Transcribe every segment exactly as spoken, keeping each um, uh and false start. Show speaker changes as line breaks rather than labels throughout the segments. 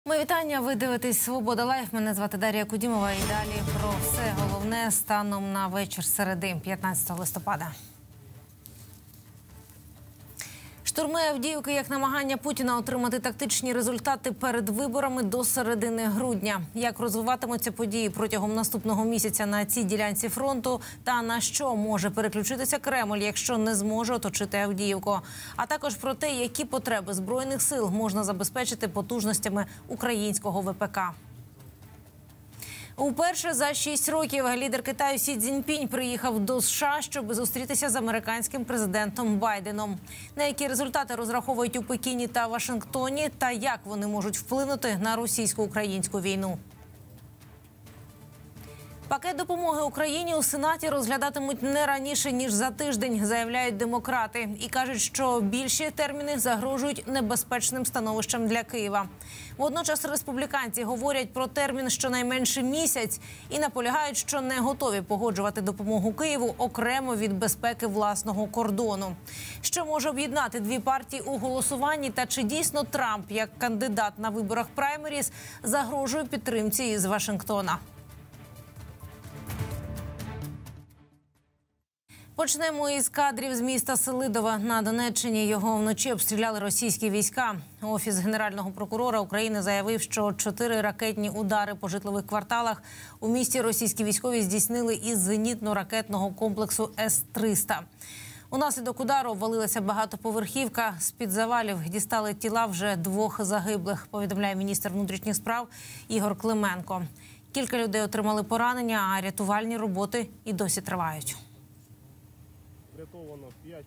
Ми вітання, ви дивитесь «Свобода Лайф». Мене звати Дар'я Кудімова. І далі про все головне станом на вечір середи, п'ятнадцятого листопада. Штурми Авдіївки як намагання Путіна отримати тактичні результати перед виборами до середини грудня. Як розвиватимуться події протягом наступного місяця на цій ділянці фронту та на що може переключитися Кремль, якщо не зможе оточити Авдіївку. А також про те, які потреби Збройних сил можна забезпечити потужностями українського ВПК. Уперше за шість років лідер Китаю Сі Цзіньпінь приїхав до США, щоб зустрітися з американським президентом Байденом. На які результати розраховують у Пекіні та Вашингтоні, та як вони можуть вплинути на російсько-українську війну. Пакет допомоги Україні у Сенаті розглядатимуть не раніше, ніж за тиждень, заявляють демократи. І кажуть, що більші терміни загрожують небезпечним становищем для Києва. Водночас республіканці говорять про термін щонайменше місяць і наполягають, що не готові погоджувати допомогу Києву окремо від безпеки власного кордону. Що може об'єднати дві партії у голосуванні та чи дійсно Трамп, як кандидат на виборах праймеріз, загрожує підтримці із Вашингтона? Почнемо із кадрів з міста Селидове на Донеччині. Його вночі обстріляли російські війська. Офіс Генерального прокурора України заявив, що чотири ракетні удари по житлових кварталах у місті російські військові здійснили із зенітно-ракетного комплексу С триста. Унаслідок удару обвалилася багатоповерхівка. З-під завалів дістали тіла вже двох загиблих, повідомляє міністр внутрішніх справ Ігор Клименко. Кілька людей отримали поранення, а рятувальні роботи і досі тривають.
Врятовано п'ять.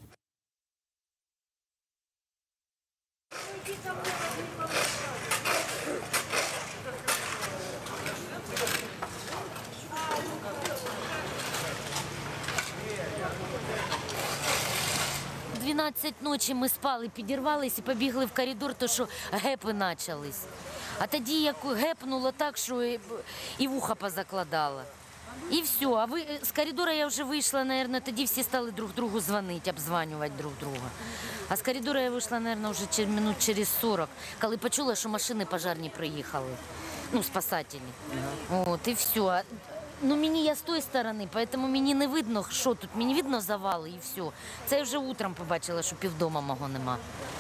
дванадцять ночі ми спали, підірвались і побігли в коридор, то що гепи почались. А тоді як гепнуло так, що і вуха позакладало. І все. А ви, з коридора я вже вийшла, мабуть, тоді всі стали друг другу дзвонити, обзванювати друг друга. А з коридора я вийшла, мабуть, вже минут через сорок, коли почула, що машини пожарні приїхали. Ну, спасателі. От, і все. Ну, мені, я з тої сторони, тому мені не видно, що тут. Мені видно завали і все. Це я вже утром побачила, що півдома мого нема.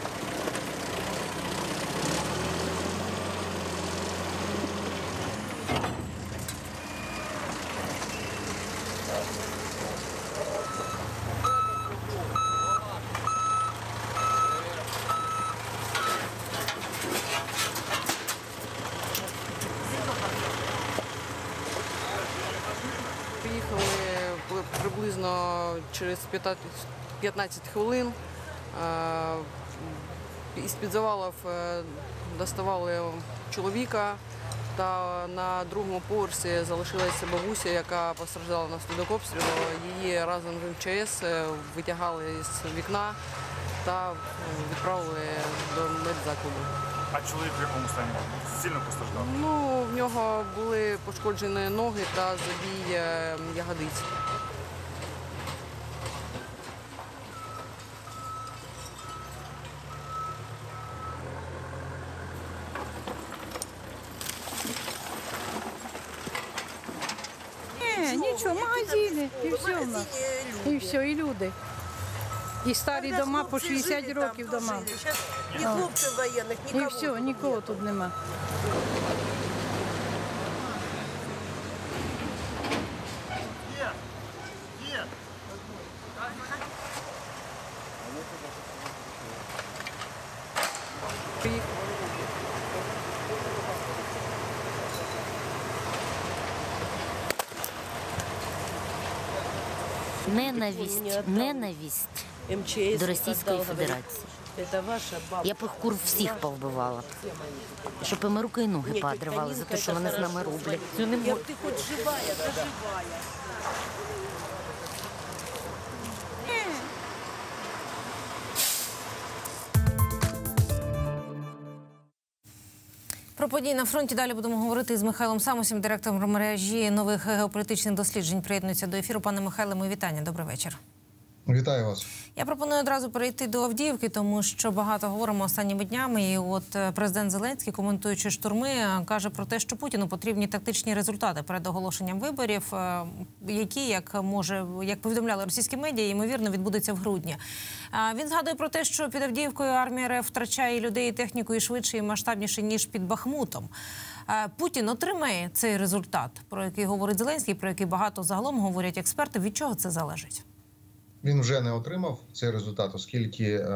Приїхали приблизно через п'ятнадцять хвилин. Із-під завалів доставали чоловіка, та на другому поверсі залишилася бабуся, яка постраждала внаслідок обстрілу. Її разом з Ем Че Ес витягали з вікна та відправили до медзакладу.
А чоловік в якому стані? Сильно постраждав?
Ну, в нього були пошкоджені ноги та забій ягодиць.
Ні, нічого, магазини, і все в нас. І все, і люди. І старі дома по шістдесят років дома.
Ні хлопців воєнних, нікого.
І все, нікого тут нема.
Ненависть, ненависть до Російської Федерації. Я б їх кур всіх повбивала. Щоб їм руки і ноги поодривали за те, що вони з нами роблять.
Як ти хоч живая, то живая.
Про події на фронті далі будемо говорити з Михайлом Самусем, директором мережі нових геополітичних досліджень. Приєднується до ефіру. Пане Михайле, мої вітання. Добрий вечір.
Вітаю вас.
Я пропоную одразу перейти до Авдіївки, тому що багато говоримо останніми днями. І от президент Зеленський, коментуючи штурми, каже про те, що Путіну потрібні тактичні результати перед оголошенням виборів, які, як може, як повідомляли російські медіа, ймовірно відбудуться в грудні. Він згадує про те, що під Авдіївкою армія РФ втрачає людей і техніку і швидше, і масштабніше, ніж під Бахмутом. Путін отримає цей результат, про який говорить Зеленський, про який багато загалом говорять експерти. Від чого це залежить?
Він вже не отримав цей результат, оскільки е,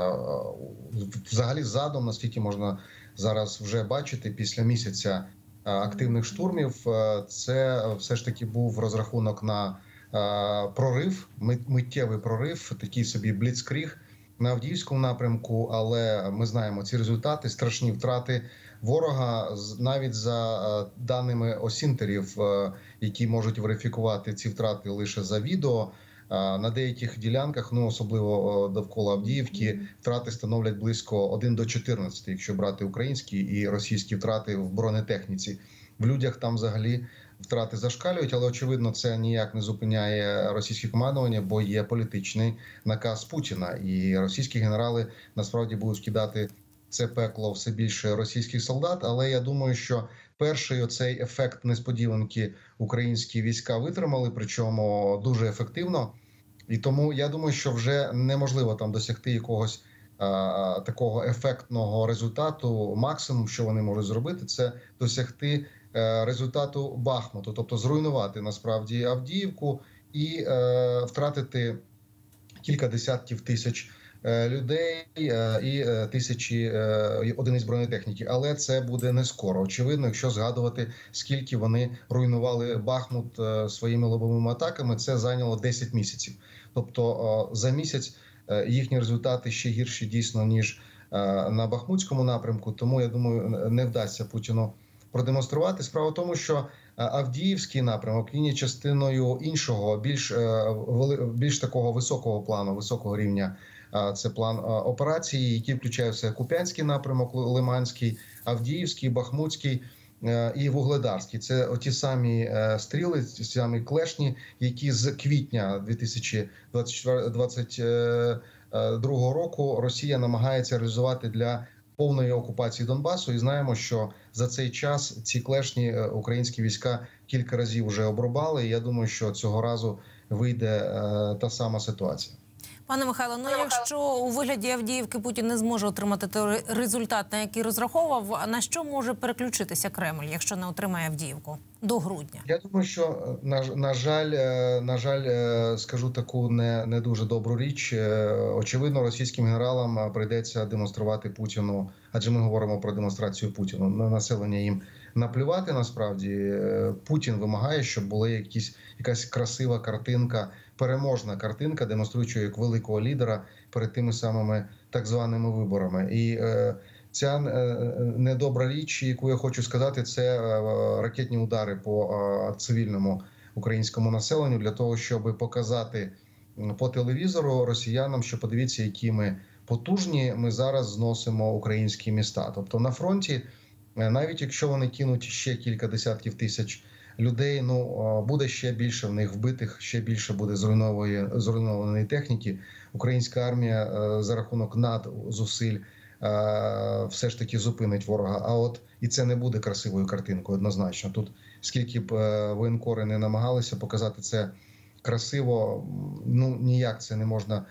взагалі задум, наскільки можна зараз вже бачити, після місяця е, активних штурмів, е, це все ж таки був розрахунок на е, прорив, миттєвий прорив, такий собі бліцкріг на Авдіївському напрямку, але ми знаємо ці результати, страшні втрати ворога, навіть за е, даними осінтерів, е, які можуть верифікувати ці втрати лише за відео. На деяких ділянках, ну особливо довкола Авдіївки, втрати становлять близько один до чотирнадцяти, якщо брати українські і російські втрати в бронетехніці. В людях там взагалі втрати зашкалюють, але очевидно це ніяк не зупиняє російське командування, бо є політичний наказ Путіна. І російські генерали насправді будуть кидати це пекло все більше російських солдат. Але я думаю, що перший оцей ефект несподіванки українські війська витримали, причому дуже ефективно. І тому я думаю, що вже неможливо там досягти якогось а, такого ефектного результату. Максимум, що вони можуть зробити, це досягти а, результату Бахмуту, тобто зруйнувати насправді Авдіївку і а, втратити кілька десятків тисяч людей і тисячі одиниць бронетехніки. Але це буде не скоро. Очевидно, якщо згадувати, скільки вони руйнували Бахмут своїми лобовими атаками, це зайняло десять місяців. Тобто за місяць їхні результати ще гірші дійсно, ніж на Бахмутському напрямку. Тому, я думаю, не вдасться Путіну продемонструвати. Справа в тому, що Авдіївський напрямок він є частиною іншого, більш, більш такого високого плану, високого рівня. Це план операції, які включають в себе Куп'янський напрямок, Лиманський, Авдіївський, Бахмутський і Вугледарський. Це ті самі стріли, ті самі клешні, які з квітня дві тисячі двадцять другого року Росія намагається реалізувати для повної окупації Донбасу. І знаємо, що за цей час ці клешні українські війська кілька разів вже обрубали. І я думаю, що цього разу вийде та сама ситуація.
Пане Михайло, ну якщо у вигляді Авдіївки Путін не зможе отримати той результат, на який розраховував, на що може переключитися Кремль, якщо не отримає Авдіївку до грудня?
Я думаю, що, на, на жаль, на жаль, скажу таку не, не дуже добру річ. Очевидно, російським генералам прийдеться демонструвати Путіну, адже ми говоримо про демонстрацію Путіну, на населення їм наплювати насправді. Путін вимагає, щоб була якісь, якась красива картинка, переможна картинка, демонструючи як великого лідера перед тими самими так званими виборами. І е, ця е, недобра річ, яку я хочу сказати, це е, ракетні удари по е, цивільному українському населенню для того, щоб показати по телевізору росіянам, що подивіться, які ми потужні, ми зараз зносимо українські міста. Тобто на фронті, навіть якщо вони кинуть ще кілька десятків тисяч людей, ну буде ще більше в них вбитих, ще більше буде зруйнованої, зруйнованої техніки. Українська армія за рахунок надзусиль все ж таки зупинить ворога. А от і це не буде красивою картинкою однозначно. Тут скільки б воєнкори не намагалися показати це красиво, ну ніяк це не можна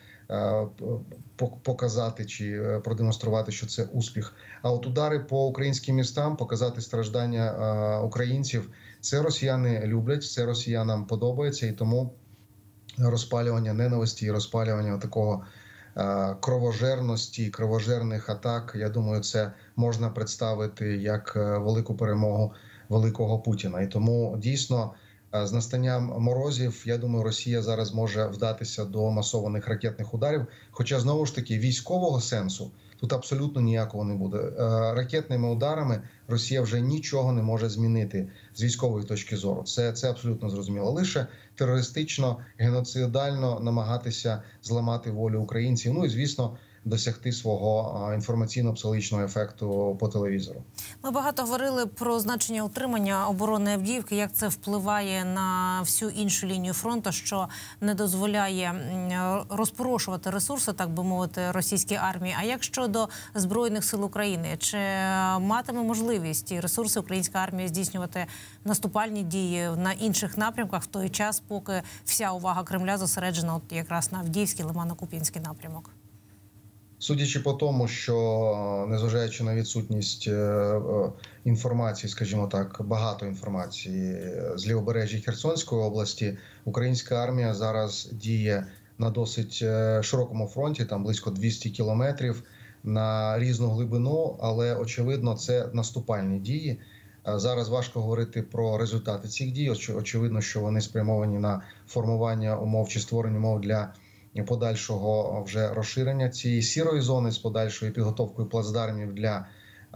показати чи продемонструвати, що це успіх. А от удари по українським містам, показати страждання українців, це росіяни люблять, це росіянам подобається, і тому розпалювання ненависті, розпалювання такого кровожерності, кровожерних атак, я думаю, це можна представити як велику перемогу великого Путіна. І тому дійсно з настанням морозів, я думаю, Росія зараз може вдатися до масованих ракетних ударів. Хоча, знову ж таки, військового сенсу тут абсолютно ніякого не буде. Ракетними ударами Росія вже нічого не може змінити з військової точки зору. Це, це абсолютно зрозуміло. Лише терористично, геноцидально намагатися зламати волю українців. Ну і, звісно, досягти свого інформаційно-психологічного ефекту по телевізору.
Ми багато говорили про значення утримання оборони Авдіївки, як це впливає на всю іншу лінію фронту, що не дозволяє розпорошувати ресурси, так би мовити, російській армії. А як щодо Збройних сил України? Чи матиме можливість і ресурси українська армія здійснювати наступальні дії на інших напрямках в той час, поки вся увага Кремля зосереджена от якраз на Авдіївський, Лимано-Куп'янський напрямок?
Судячи по тому, що, незважаючи на відсутність інформації, скажімо так, багато інформації з лівобережжя Херсонської області, українська армія зараз діє на досить широкому фронті, там близько двісті кілометрів, на різну глибину, але, очевидно, це наступальні дії. Зараз важко говорити про результати цих дій. Очевидно, що вони спрямовані на формування умов чи створення умов для подальшого вже розширення цієї сірої зони з подальшою підготовкою плацдармів для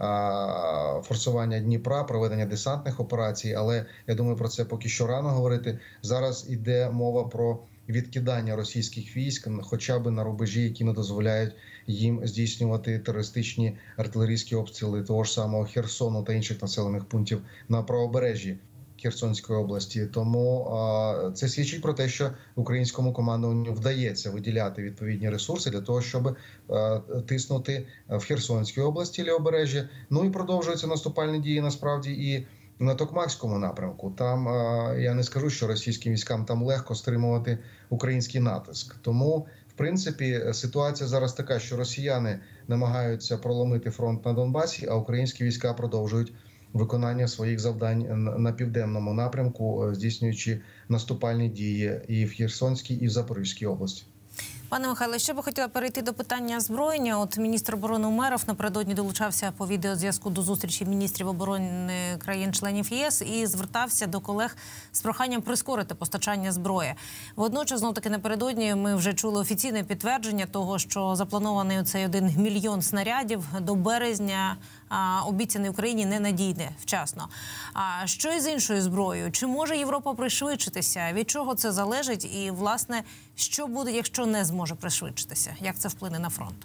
а, форсування Дніпра, проведення десантних операцій. Але я думаю, про це поки що рано говорити. Зараз йде мова про відкидання російських військ хоча б на рубежі, які не дозволяють їм здійснювати терористичні артилерійські обстріли того ж самого Херсону та інших населених пунктів на правобережжі Херсонської області. Тому а, це свідчить про те, що українському командуванню вдається виділяти відповідні ресурси для того, щоб а, тиснути в Херсонській області лівобережжя. Ну і продовжуються наступальні дії насправді і на Токмакському напрямку. Там а, я не скажу, що російським військам там легко стримувати український натиск. Тому, в принципі, ситуація зараз така, що росіяни намагаються проломити фронт на Донбасі, а українські війська продовжують виконання своїх завдань на південному напрямку, здійснюючи наступальні дії і в Херсонській, і в Запорізькій області.
Пане Михайло, ще би хотіла перейти до питання озброєння. От міністр оборони Умеров напередодні долучався по відеозв'язку до зустрічі міністрів оборони країн-членів ЄС і звертався до колег з проханням прискорити постачання зброї. Водночас, знов-таки напередодні, ми вже чули офіційне підтвердження того, що запланований цей один мільйон снарядів до березня а, обіцяний Україні не надійде вчасно. А що із іншою зброєю? Чи може Європа пришвидшитися? Від чого це залежить? І, власне, що буде, якщо не зможе пришвидшитися? Як це вплине на фронт?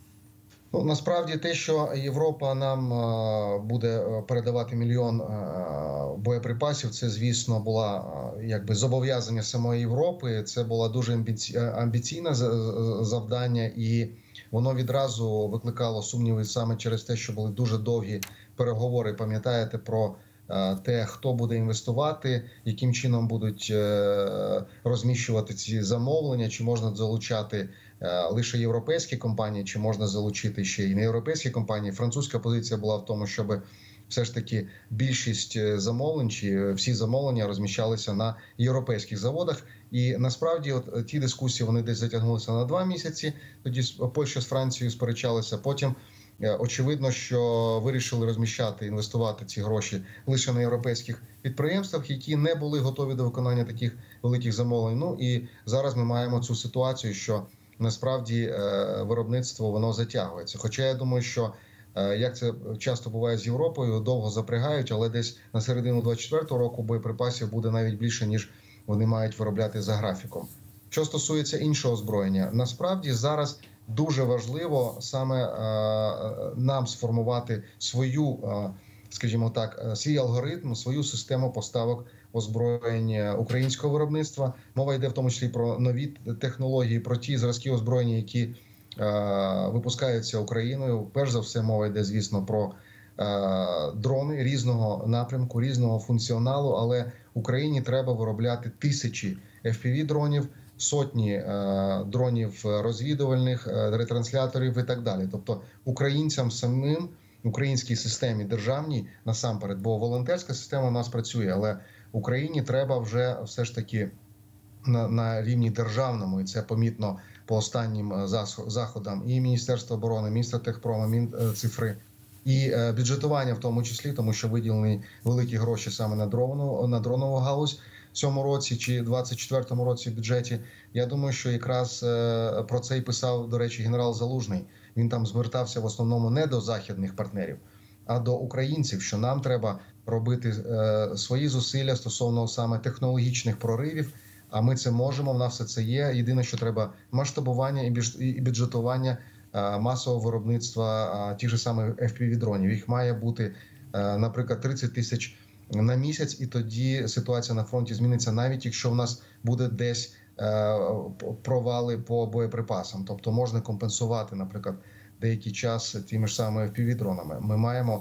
Ну, насправді те, що Європа нам а, буде передавати мільйон а, боєприпасів, це, звісно, була а, якби зобов'язання самої Європи. Це було дуже амбіці... амбіційне завдання, і воно відразу викликало сумніви саме через те, що були дуже довгі переговори. Пам'ятаєте про те, хто буде інвестувати, яким чином будуть розміщувати ці замовлення, чи можна залучати лише європейські компанії, чи можна залучити ще й не європейські компанії. Французька позиція була в тому, щоб все ж таки більшість замовлень, чи всі замовлення розміщалися на європейських заводах. І насправді от ті дискусії, вони десь затягнулися на два місяці. Тоді Польща з Францією сперечалися. Потім очевидно, що вирішили розміщати, інвестувати ці гроші лише на європейських підприємствах, які не були готові до виконання таких великих замовлень. Ну і зараз ми маємо цю ситуацію, що насправді виробництво воно затягується. Хоча я думаю, що як це часто буває з Європою, довго запрягають, але десь на середину двадцять четвертого року боєприпасів буде навіть більше, ніж вони мають виробляти за графіком. Що стосується іншого озброєння, насправді зараз дуже важливо саме е, нам сформувати свою, е, скажімо так, свій алгоритм, свою систему поставок озброєння українського виробництва. Мова йде в тому числі про нові технології, про ті зразки озброєння, які е, випускаються Україною. Перш за все, мова йде, звісно, про е, дрони різного напрямку, різного функціоналу, але Україні треба виробляти тисячі еф пі ві-дронів, сотні е, дронів розвідувальних, е, ретрансляторів і так далі. Тобто українцям самим, українській системі державній насамперед, бо волонтерська система у нас працює, але Україні треба вже все ж таки на, на рівні державному, і це помітно по останнім заходам і Міністерства оборони, Міністертехпрому, Мінцифри, і е, бюджетування в тому числі, тому що виділені великі гроші саме на дрону, на дронову галузь в цьому році чи двадцять четвертому році в бюджеті. Я думаю, що якраз е, про це і писав, до речі, генерал Залужний. Він там звертався в основному не до західних партнерів, а до українців, що нам треба робити е, свої зусилля стосовно саме технологічних проривів, а ми це можемо, в нас все це є. Єдине, що треба масштабування і бюджетування масового виробництва ті ж самих еф пі ві-дронів. Їх має бути, наприклад, тридцять тисяч на місяць, і тоді ситуація на фронті зміниться, навіть якщо в нас буде десь провали по боєприпасам. Тобто можна компенсувати, наприклад, деякий час тими ж самими еф пі ві-дронами. Ми маємо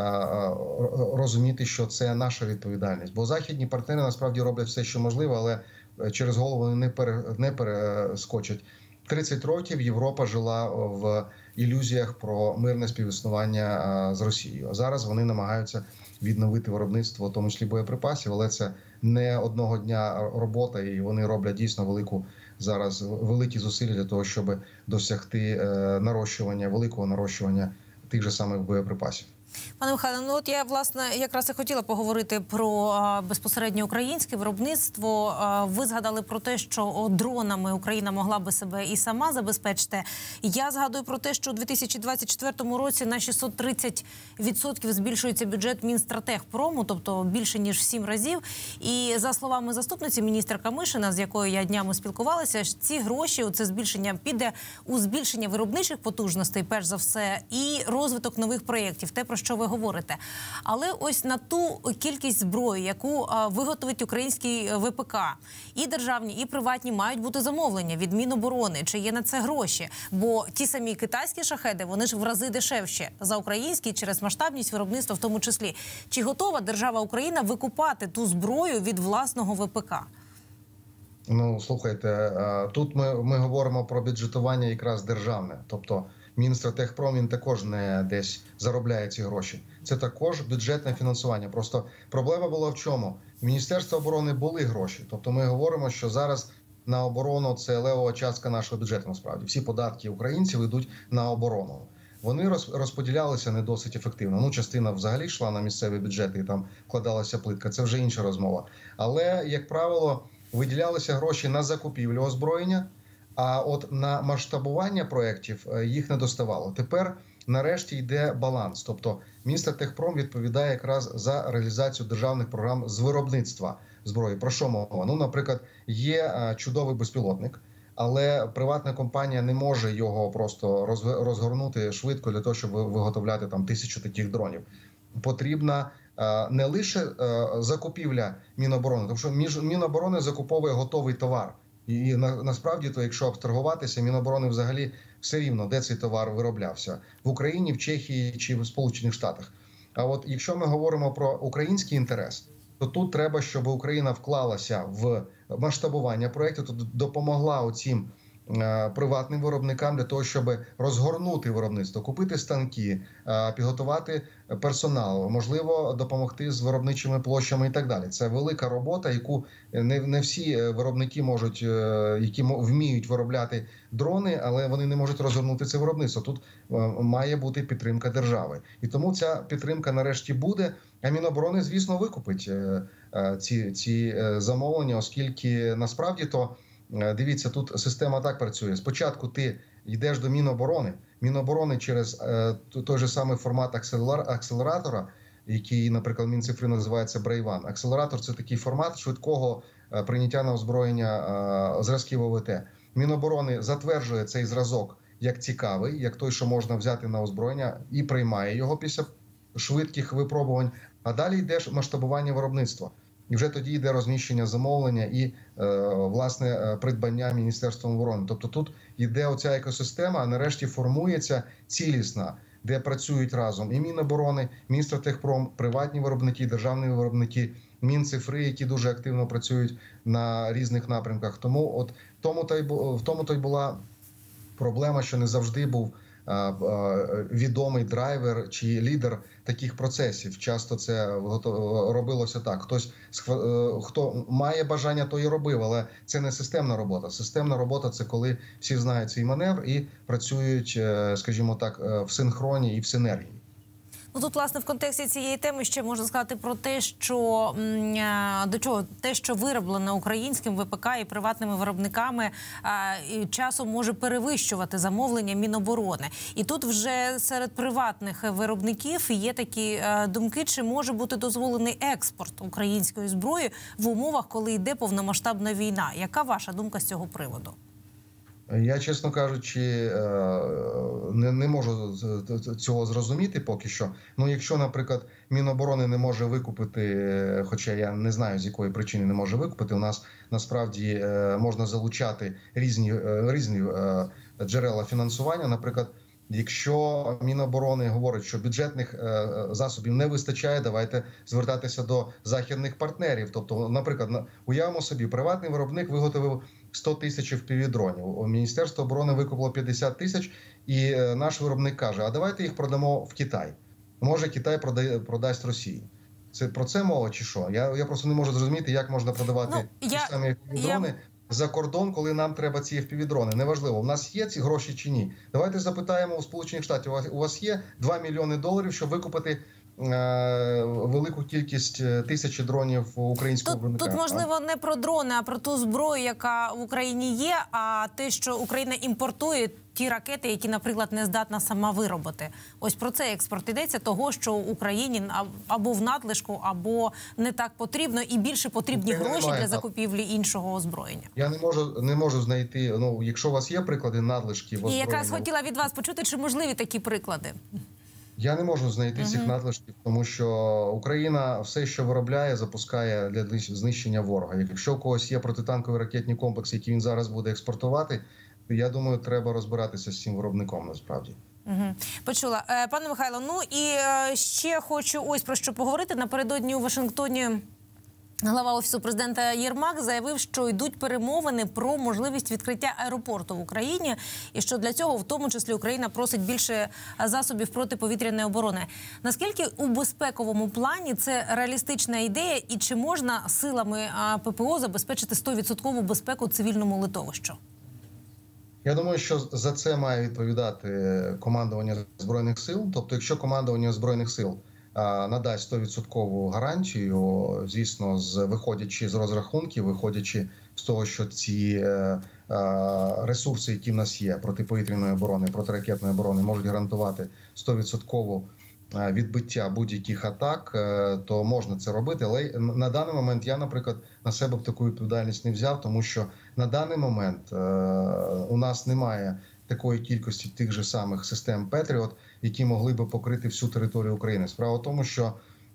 розуміти, що це наша відповідальність. Бо західні партнери насправді роблять все, що можливо, але через голову вони не, пере, не перескочать. тридцять років Європа жила в ілюзіях про мирне співіснування з Росією. А зараз вони намагаються відновити виробництво, в тому числі боєприпасів, але це не одного дня робота, і вони роблять дійсно велику зараз великі зусилля для того, щоб досягти нарощування, великого нарощування тих же самих боєприпасів.
Пане Михайло, ну от я, власне, якраз і хотіла поговорити про а, безпосередньо українське виробництво. А, ви згадали про те, що о, дронами Україна могла би себе і сама забезпечити. Я згадую про те, що у дві тисячі двадцять четвертому році на шістсот тридцять відсотків збільшується бюджет Мінстратегпрому, тобто більше, ніж в сім разів. І за словами заступниці міністра Камишина, з якою я днями спілкувалася, ці гроші, це збільшення піде у збільшення виробничих потужностей, перш за все, і розвиток нових проєктів, те, про що ви говорите. Але ось на ту кількість зброї, яку а, виготовить український ве пе ка, і державні, і приватні мають бути замовлення від Міноборони. Чи є на це гроші? Бо ті самі китайські шахеди, вони ж в рази дешевші за українські через масштабність виробництва в тому числі. Чи готова держава Україна викупати ту зброю від власного ве пе ка?
Ну, слухайте, тут ми, ми говоримо про бюджетування якраз державне. Тобто Мінстратегпром, він також не десь заробляє ці гроші. Це також бюджетне фінансування. Просто проблема була в чому? В Міністерства оборони були гроші. Тобто ми говоримо, що зараз на оборону це левова частка нашого бюджету, насправді. Всі податки українців йдуть на оборону. Вони розподілялися не досить ефективно. Ну, частина взагалі йшла на місцеві бюджети і там вкладалася плитка. Це вже інша розмова. Але, як правило, виділялися гроші на закупівлю озброєння, а от на масштабування проєктів їх не доставало. Тепер, нарешті, йде баланс. Тобто Мінстратегпром відповідає якраз за реалізацію державних програм з виробництва зброї. Про що мова? Ну, наприклад, є чудовий безпілотник, але приватна компанія не може його просто розгорнути швидко для того, щоб виготовляти там тисячу таких дронів. Потрібна не лише закупівля Міноборони, тому що Міноборони закуповує готовий товар. І на, насправді, то якщо абстрагуватися, Міноборони взагалі все рівно, де цей товар вироблявся – в Україні, в Чехії чи в Сполучених Штатах. А от якщо ми говоримо про український інтерес, то тут треба, щоб Україна вклалася в масштабування проєкту, то допомогла оцім е, приватним виробникам для того, щоб розгорнути виробництво, купити станки, е, підготувати персонал, можливо, допомогти з виробничими площами і так далі. Це велика робота, яку не, не всі виробники можуть, е, які вміють виробляти дрони, але вони не можуть розгорнути це виробництво. Тут е, має бути підтримка держави. І тому ця підтримка нарешті буде, а Міноборони, звісно, викупить е, е, ці, ці е, замовлення, оскільки насправді то, е, дивіться, тут система так працює. Спочатку ти йдеш до Міноборони, Міноборони через е, той же самий формат акселератора, який, наприклад, Мінцифри називається Брейван. Акселератор – це такий формат швидкого е, прийняття на озброєння е, зразків о ве те. Міноборони затверджує цей зразок як цікавий, як той, що можна взяти на озброєння, і приймає його після швидких випробувань. А далі йде масштабування виробництва. І вже тоді йде розміщення замовлення і, е, власне, придбання Міністерством оборони. Тобто тут йде оця екосистема, а нарешті формується цілісна, де працюють разом і Міноборони, Мінстратегпром, приватні виробники, державні виробники, Мінцифри, які дуже активно працюють на різних напрямках. Тому от тому та й в тому то й була проблема, що не завжди був відомий драйвер чи лідер таких процесів. Часто це робилося так. Хтось, хто має бажання, то і робив, але це не системна робота. Системна робота – це коли всі знають свій маневр і працюють, скажімо так, в синхроні і в синергії.
Ну, тут, власне, в контексті цієї теми ще можна сказати про те, що до чого те, що вироблено українським ве пе ка і приватними виробниками, і часом може перевищувати замовлення Міноборони. І тут вже серед приватних виробників є такі думки, чи може бути дозволений експорт української зброї в умовах, коли йде повномасштабна війна. Яка ваша думка з цього приводу?
Я, чесно кажучи, не, не можу цього зрозуміти поки що. Ну, якщо, наприклад, Міноборони не може викупити, хоча я не знаю, з якої причини не може викупити, у нас насправді можна залучати різні, різні джерела фінансування. Наприклад, якщо Міноборони говорить, що бюджетних засобів не вистачає, давайте звертатися до західних партнерів. Тобто, наприклад, уявимо собі, приватний виробник виготовив сто тисяч еф пі ві-дронів. Міністерство оборони викупило п'ятдесят тисяч, і наш виробник каже, а давайте їх продамо в Китай. Може, Китай продає, продасть Росії. Це про це мова чи що? Я, я просто не можу зрозуміти, як можна продавати
ну,
ті
я,
ж самі еф пі ві-дрони я... за кордон, коли нам треба ці еф пі ві-дрони. Неважливо, у нас є ці гроші чи ні. Давайте запитаємо у Сполучених Штатів, у вас є два мільйони доларів, щоб викупити велику кількість тисячі дронів українського виробника.
Тут, можливо, не про дрони, а про ту зброю, яка в Україні є, а те, що Україна імпортує ті ракети, які, наприклад, не здатна сама виробити. Ось про цей експорт йдеться, того, що Україні або в надлишку, або не так потрібно, і більше потрібні
Україна
гроші
немає,
для закупівлі іншого озброєння.
Я не можу, не можу знайти, ну, якщо у вас є приклади надлишків
І
озброєння...
якраз хотіла від вас почути, чи можливі такі приклади?
Я не можу знайти
uh-huh.
цих надлишків, тому що Україна все, що виробляє, запускає для знищення ворога. Якщо у когось є протитанкові ракетні комплекси, які він зараз буде експортувати, то я думаю, треба розбиратися з цим виробником насправді.
Угу. Почула. Пане Михайло, ну і ще хочу ось про що поговорити. Напередодні у Вашингтоні глава Офісу президента Єрмак заявив, що йдуть перемовини про можливість відкриття аеропорту в Україні, і що для цього, в тому числі, Україна просить більше засобів протиповітряної оборони. Наскільки у безпековому плані це реалістична ідея, і чи можна силами пе пе о забезпечити сто відсотків безпеку цивільному литовищу?
Я думаю, що за це має відповідати командування Збройних сил. Тобто, якщо командування Збройних сил надасть сто відсотків гарантію, звісно, з виходячи з розрахунків, виходячи з того, що ці ресурси, які в нас є, протиповітряної оборони, протиракетної оборони, можуть гарантувати сто відсотків відбиття будь-яких атак, то можна це робити. Але на даний момент я, наприклад, на себе б таку відповідальність не взяв, тому що на даний момент у нас немає такої кількості тих же самих систем Петріот, які могли би покрити всю територію України. Справа в тому, що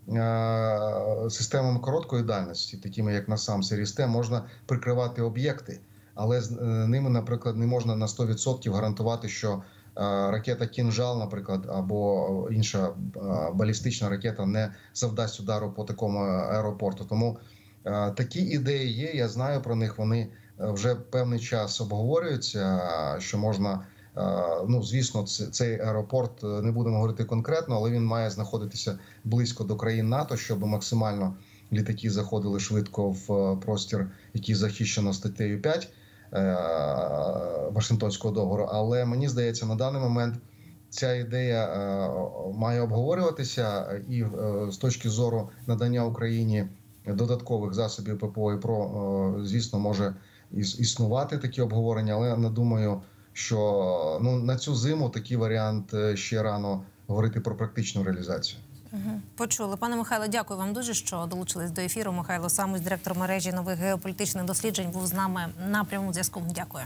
е системами короткої дальності, такими як насам Сирісте, можна прикривати об'єкти, але з е ними, наприклад, не можна на сто відсотків гарантувати, що е ракета «Кінжал», наприклад, або інша е балістична ракета не завдасть удару по такому аеропорту. Тому е такі ідеї є, я знаю про них, вони вже певний час обговорюються, що можна, ну, звісно, цей аеропорт, не будемо говорити конкретно, але він має знаходитися близько до країн НАТО, щоб максимально літаки заходили швидко в простір, який захищено статтею п'ять Вашингтонського договору. Але мені здається, на даний момент ця ідея має обговорюватися і з точки зору надання Україні додаткових засобів пе пе о і ПРО, звісно, може існувати такі обговорення, але не думаю, що ну, на цю зиму такий варіант ще рано говорити про практичну реалізацію.
Угу. Почули. Пане Михайло, дякую вам дуже, що долучились до ефіру. Михайло Самусь, директор мережі нових геополітичних досліджень, був з нами на прямому зв'язку. Дякую.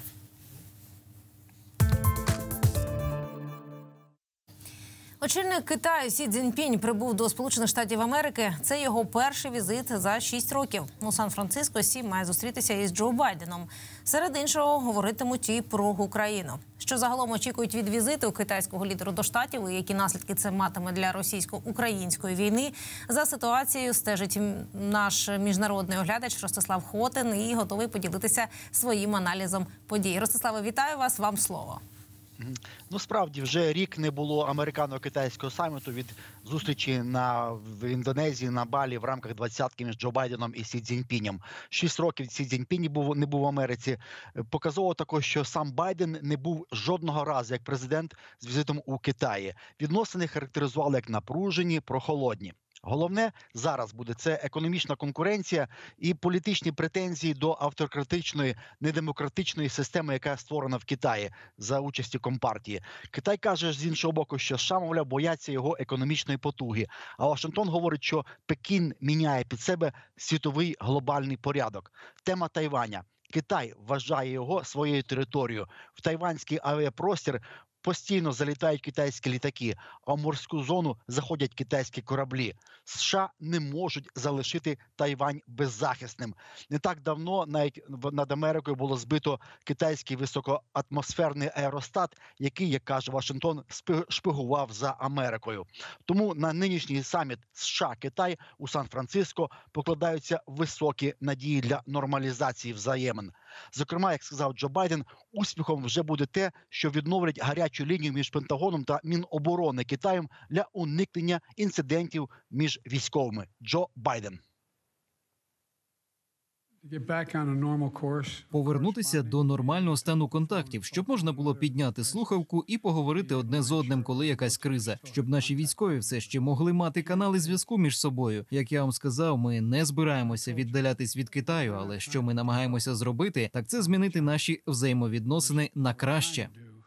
Очільник Китаю Сі Цзіньпінь прибув до Сполучених Штатів Америки. Це його перший візит за шість років. У Сан-Франциско Сі має зустрітися із Джо Байденом. Серед іншого, говоритимуть і про Україну. Що загалом очікують від візиту китайського лідеру до Штатів і які наслідки це матиме для російсько-української війни, за ситуацією стежить наш міжнародний оглядач Ростислав Хотин і готовий поділитися своїм аналізом подій. Ростиславе, вітаю вас, вам слово.
Ну, справді, вже рік не було американо-китайського саміту від зустрічі на, в Індонезії, на Балі в рамках двадцятки між Джо Байденом і Сі Цзіньпінем. Шість років Сі Цзіньпінь був, не був в Америці. Показово також, що сам Байден не був жодного разу як президент з візитом у Китаї. Відносини характеризували як напружені, прохолодні. Головне зараз буде це економічна конкуренція і політичні претензії до автократичної, недемократичної системи, яка створена в Китаї за участі Компартії. Китай каже з іншого боку, що США, мовляв, бояться його економічної потуги. А Вашингтон говорить, що Пекін міняє під себе світовий глобальний порядок. Тема Тайваня. Китай вважає його своєю територією. В тайванський авіапростір постійно залітають китайські літаки, а в морську зону заходять китайські кораблі. США не можуть залишити Тайвань беззахисним. Не так давно навіть над Америкою було збито китайський високоатмосферний аеростат, який, як каже Вашингтон, шпигував за Америкою. Тому на нинішній саміт США-Китай у Сан-Франциско покладаються високі надії для нормалізації взаємин. Зокрема, як сказав Джо Байден, успіхом вже буде те, що відновлять гарячу лінію між Пентагоном та Міноборони Китаєм для уникнення інцидентів між військовими. Джо Байден.
Повернутися до нормального стану контактів, щоб можна було підняти слухавку і поговорити одне з одним, коли якась криза, щоб наші військові все ще могли мати канали зв'язку між собою. Як я вам сказав, ми не збираємося віддалятись від Китаю, але що ми намагаємося зробити, так це змінити наші взаємовідносини на краще.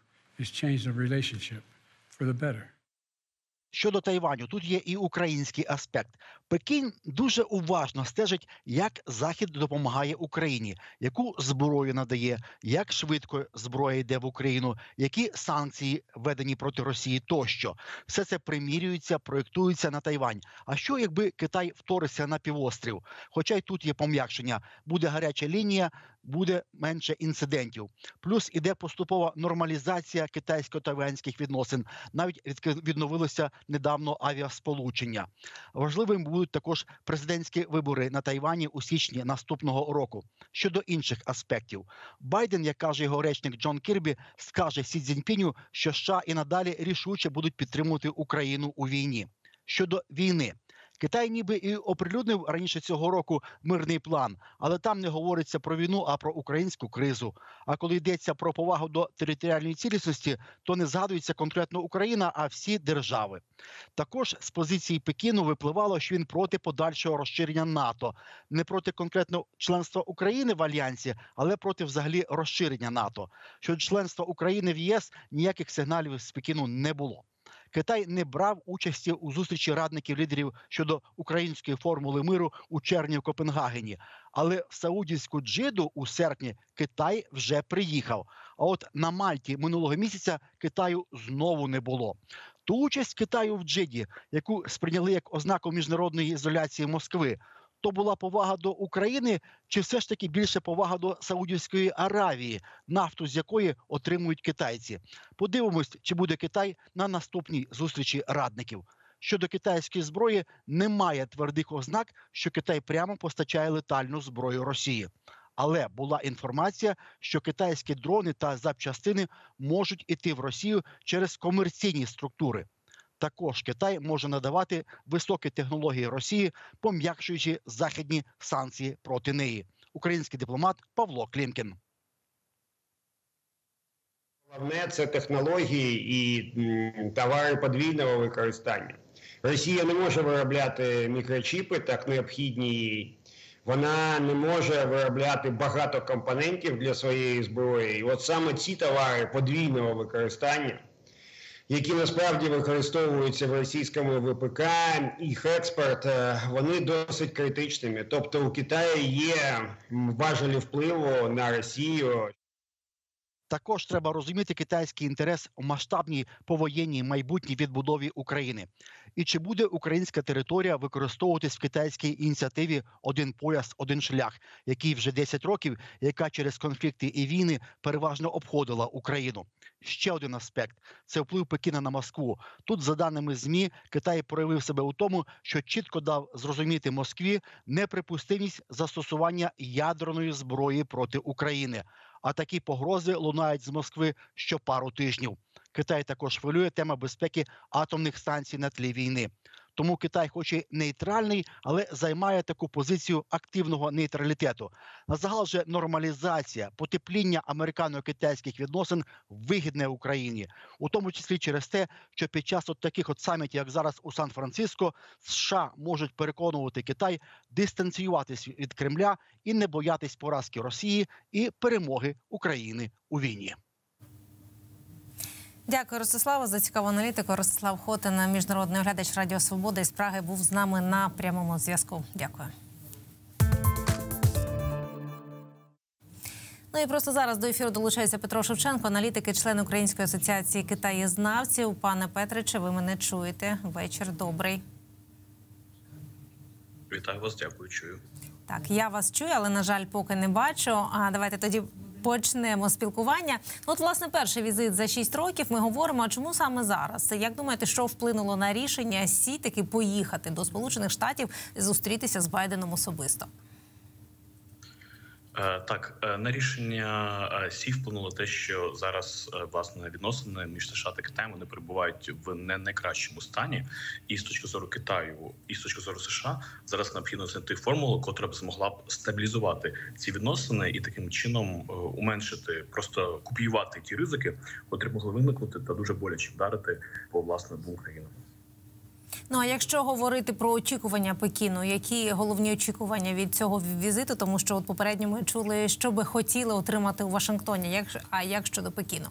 Щодо Тайваню, тут є і український аспект. Пекін дуже уважно стежить, як Захід допомагає Україні, яку зброю надає, як швидко зброя йде в Україну, які санкції введені проти Росії тощо. Все це примірюється, проєктується на Тайвань. А що, якби Китай вторгся на півострів? Хоча й тут є пом'якшення. Буде гаряча лінія, буде менше інцидентів. Плюс іде поступова нормалізація китайсько-тайванських відносин. Навіть відновилося недавно авіасполучення. Важливим будуть також президентські вибори на Тайвані у січні наступного року. Щодо інших аспектів. Байден, як каже його речник Джон Кірбі, скаже Сі Цзіньпіню, що США і надалі рішуче будуть підтримувати Україну у війні. Щодо війни. Китай ніби і оприлюднив раніше цього року мирний план, але там не говориться про війну, а про українську кризу. А коли йдеться про повагу до територіальної цілісності, то не згадується конкретно Україна, а всі держави. Також з позиції Пекіну випливало, що він проти подальшого розширення НАТО. Не проти конкретно членства України в Альянсі, але проти взагалі розширення НАТО. Щодо членства України в ЄС ніяких сигналів з Пекіну не було. Китай не брав участі у зустрічі радників лідерів щодо української формули миру у червні в Копенгагені. Але в Саудівську Джиду у серпні Китай вже приїхав. А от на Мальті минулого місяця Китаю знову не було. Ту участь Китаю в Джиді, яку сприйняли як ознаку міжнародної ізоляції Москви, то була повага до України чи все ж таки більше повага до Саудівської Аравії, нафту з якої отримують китайці? Подивимось, чи буде Китай на наступній зустрічі радників. Щодо китайської зброї, немає твердих ознак, що Китай прямо постачає летальну зброю Росії. Але була інформація, що китайські дрони та запчастини можуть іти в Росію через комерційні структури. Також Китай може надавати високі технології Росії, пом'якшуючи західні санкції проти неї. Український дипломат Павло Клімкін.
Головне – це технології і м, товари подвійного використання. Росія не може виробляти мікрочіпи, так необхідні їй. Вона не може виробляти багато компонентів для своєї зброї. І от саме ці товари подвійного використання, які насправді використовуються в російському В П К, їх експорт, вони досить критичними. Тобто у Китаї є важелі впливу на Росію.
Також треба розуміти китайський інтерес у масштабній повоєнній майбутній відбудові України. І чи буде українська територія використовуватись в китайській ініціативі «Один пояс, один шлях», який вже десять років, яка через конфлікти і війни переважно обходила Україну. Ще один аспект – це вплив Пекіна на Москву. Тут, за даними ЗМІ, Китай проявив себе у тому, що чітко дав зрозуміти Москві неприпустимість застосування ядерної зброї проти України. А такі погрози лунають з Москви що пару тижнів. Китай також хвилює тема безпеки атомних станцій на тлі війни. Тому Китай хоч і нейтральний, але займає таку позицію активного нейтралітету. Назагал же нормалізація, потепління американо-китайських відносин вигідне Україні. У тому числі через те, що під час от таких от самітів, як зараз у Сан-Франциско, США можуть переконувати Китай дистанціюватись від Кремля і не боятись поразки Росії і перемоги України у війні.
Дякую, Ростислава, за цікаву аналітику. Ростислав Хотин, міжнародний оглядач Радіо Свобода із Праги, був з нами на прямому зв'язку. Дякую. Ну і просто зараз до ефіру долучається Петро Шевченко, аналітик і член Української асоціації китаєзнавців. Пане Петриче, ви мене чуєте? Вечір добрий.
Вітаю вас, дякую, чую.
Так, я вас чую, але, на жаль, поки не бачу. А давайте тоді почнемо спілкування. От, власне, перший візит за шість років. Ми говоримо, а чому саме зараз? Як думаєте, що вплинуло на рішення Сі таки поїхати до Сполучених Штатів і зустрітися з Байденом особисто?
Так, на рішення Сі вплинуло те, що зараз власне відносини між США та Китаєм вони перебувають в не найкращому стані. І з точки зору Китаю, і з точки зору США зараз необхідно знайти формулу, котра б змогла б стабілізувати ці відносини і таким чином уменшити, просто копіювати ті ризики, котрі могли виникнути та дуже боляче вдарити по власне двом країнам.
Ну, а якщо говорити про очікування Пекіну, які головні очікування від цього візиту? Тому що от попередньо ми чули, що би хотіли отримати у Вашингтоні. Як, а як щодо Пекіну?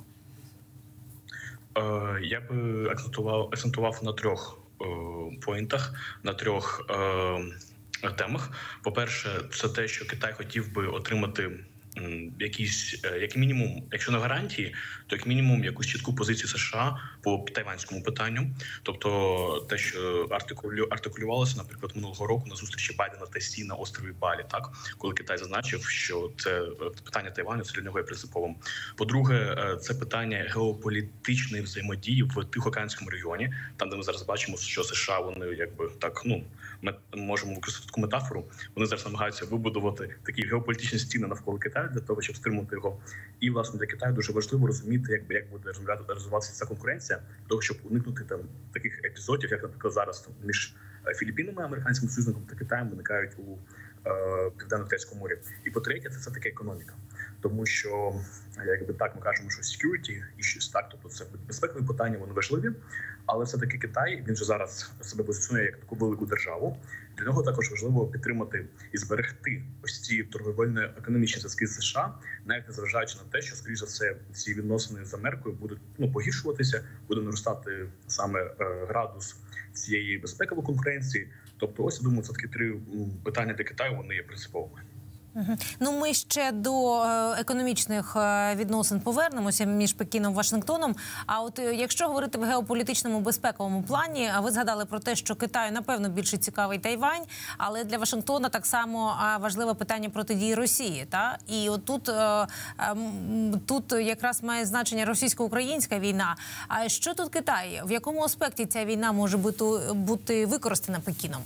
Е, я би акцентував, акцентував на трьох е, поінтах, на трьох е, темах. По-перше, це те, що Китай хотів би отримати якісь, як мінімум, якщо не гарантії, то як мінімум якусь чітку позицію США по тайванському питанню. Тобто те, що артикулю, артикулювалося, наприклад, минулого року на зустрічі Байдена та Сі на острові Балі, так, коли Китай зазначив, що це питання Тайваню це для нього є принциповим. По-друге, це питання геополітичної взаємодії в Тихоокеанському регіоні, там, де ми зараз бачимо, що США, вони якби так, ну, ми можемо використати таку метафору, вони зараз намагаються вибудувати такі геополітичні стіни навколо Китаю для того, щоб стримувати його. І, власне, для Китаю дуже важливо розуміти, якби як буде розвиватися ця конкуренція, для того, щоб уникнути там таких епізодів, як, наприклад, зараз там, між Філіппінами, американським союзником та Китаєм виникають у е, Південно-Китайському морі. І по-третє, це все-таки економіка. Тому що, якби так, ми кажемо, що security issues, так, тобто це безпекові питання, вони важливі, але все-таки Китай, він же зараз себе позиціонує як таку велику державу. Для нього також важливо підтримати і зберегти ось ці торговельно-економічні зв'язки з США, навіть незважаючи на те, що, скоріш за все, ці відносини з Америкою будуть ну, погіршуватися, буде наростати саме е, градус цієї безпекової конкуренції. Тобто, ось, я думаю, це такі три питання для Китаю, вони є принциповими.
Угу. Ну, ми ще до е, економічних е, відносин повернемося між Пекіном і Вашингтоном. А от е, якщо говорити в геополітичному безпековому плані, ви згадали про те, що Китаю, напевно, більше цікавий Тайвань, але для Вашингтона так само е, важливе питання протидії Росії. Та? І от тут, е, е, тут якраз має значення російсько-українська війна. А що тут Китай? В якому аспекті ця війна може бути, бути використана Пекіном?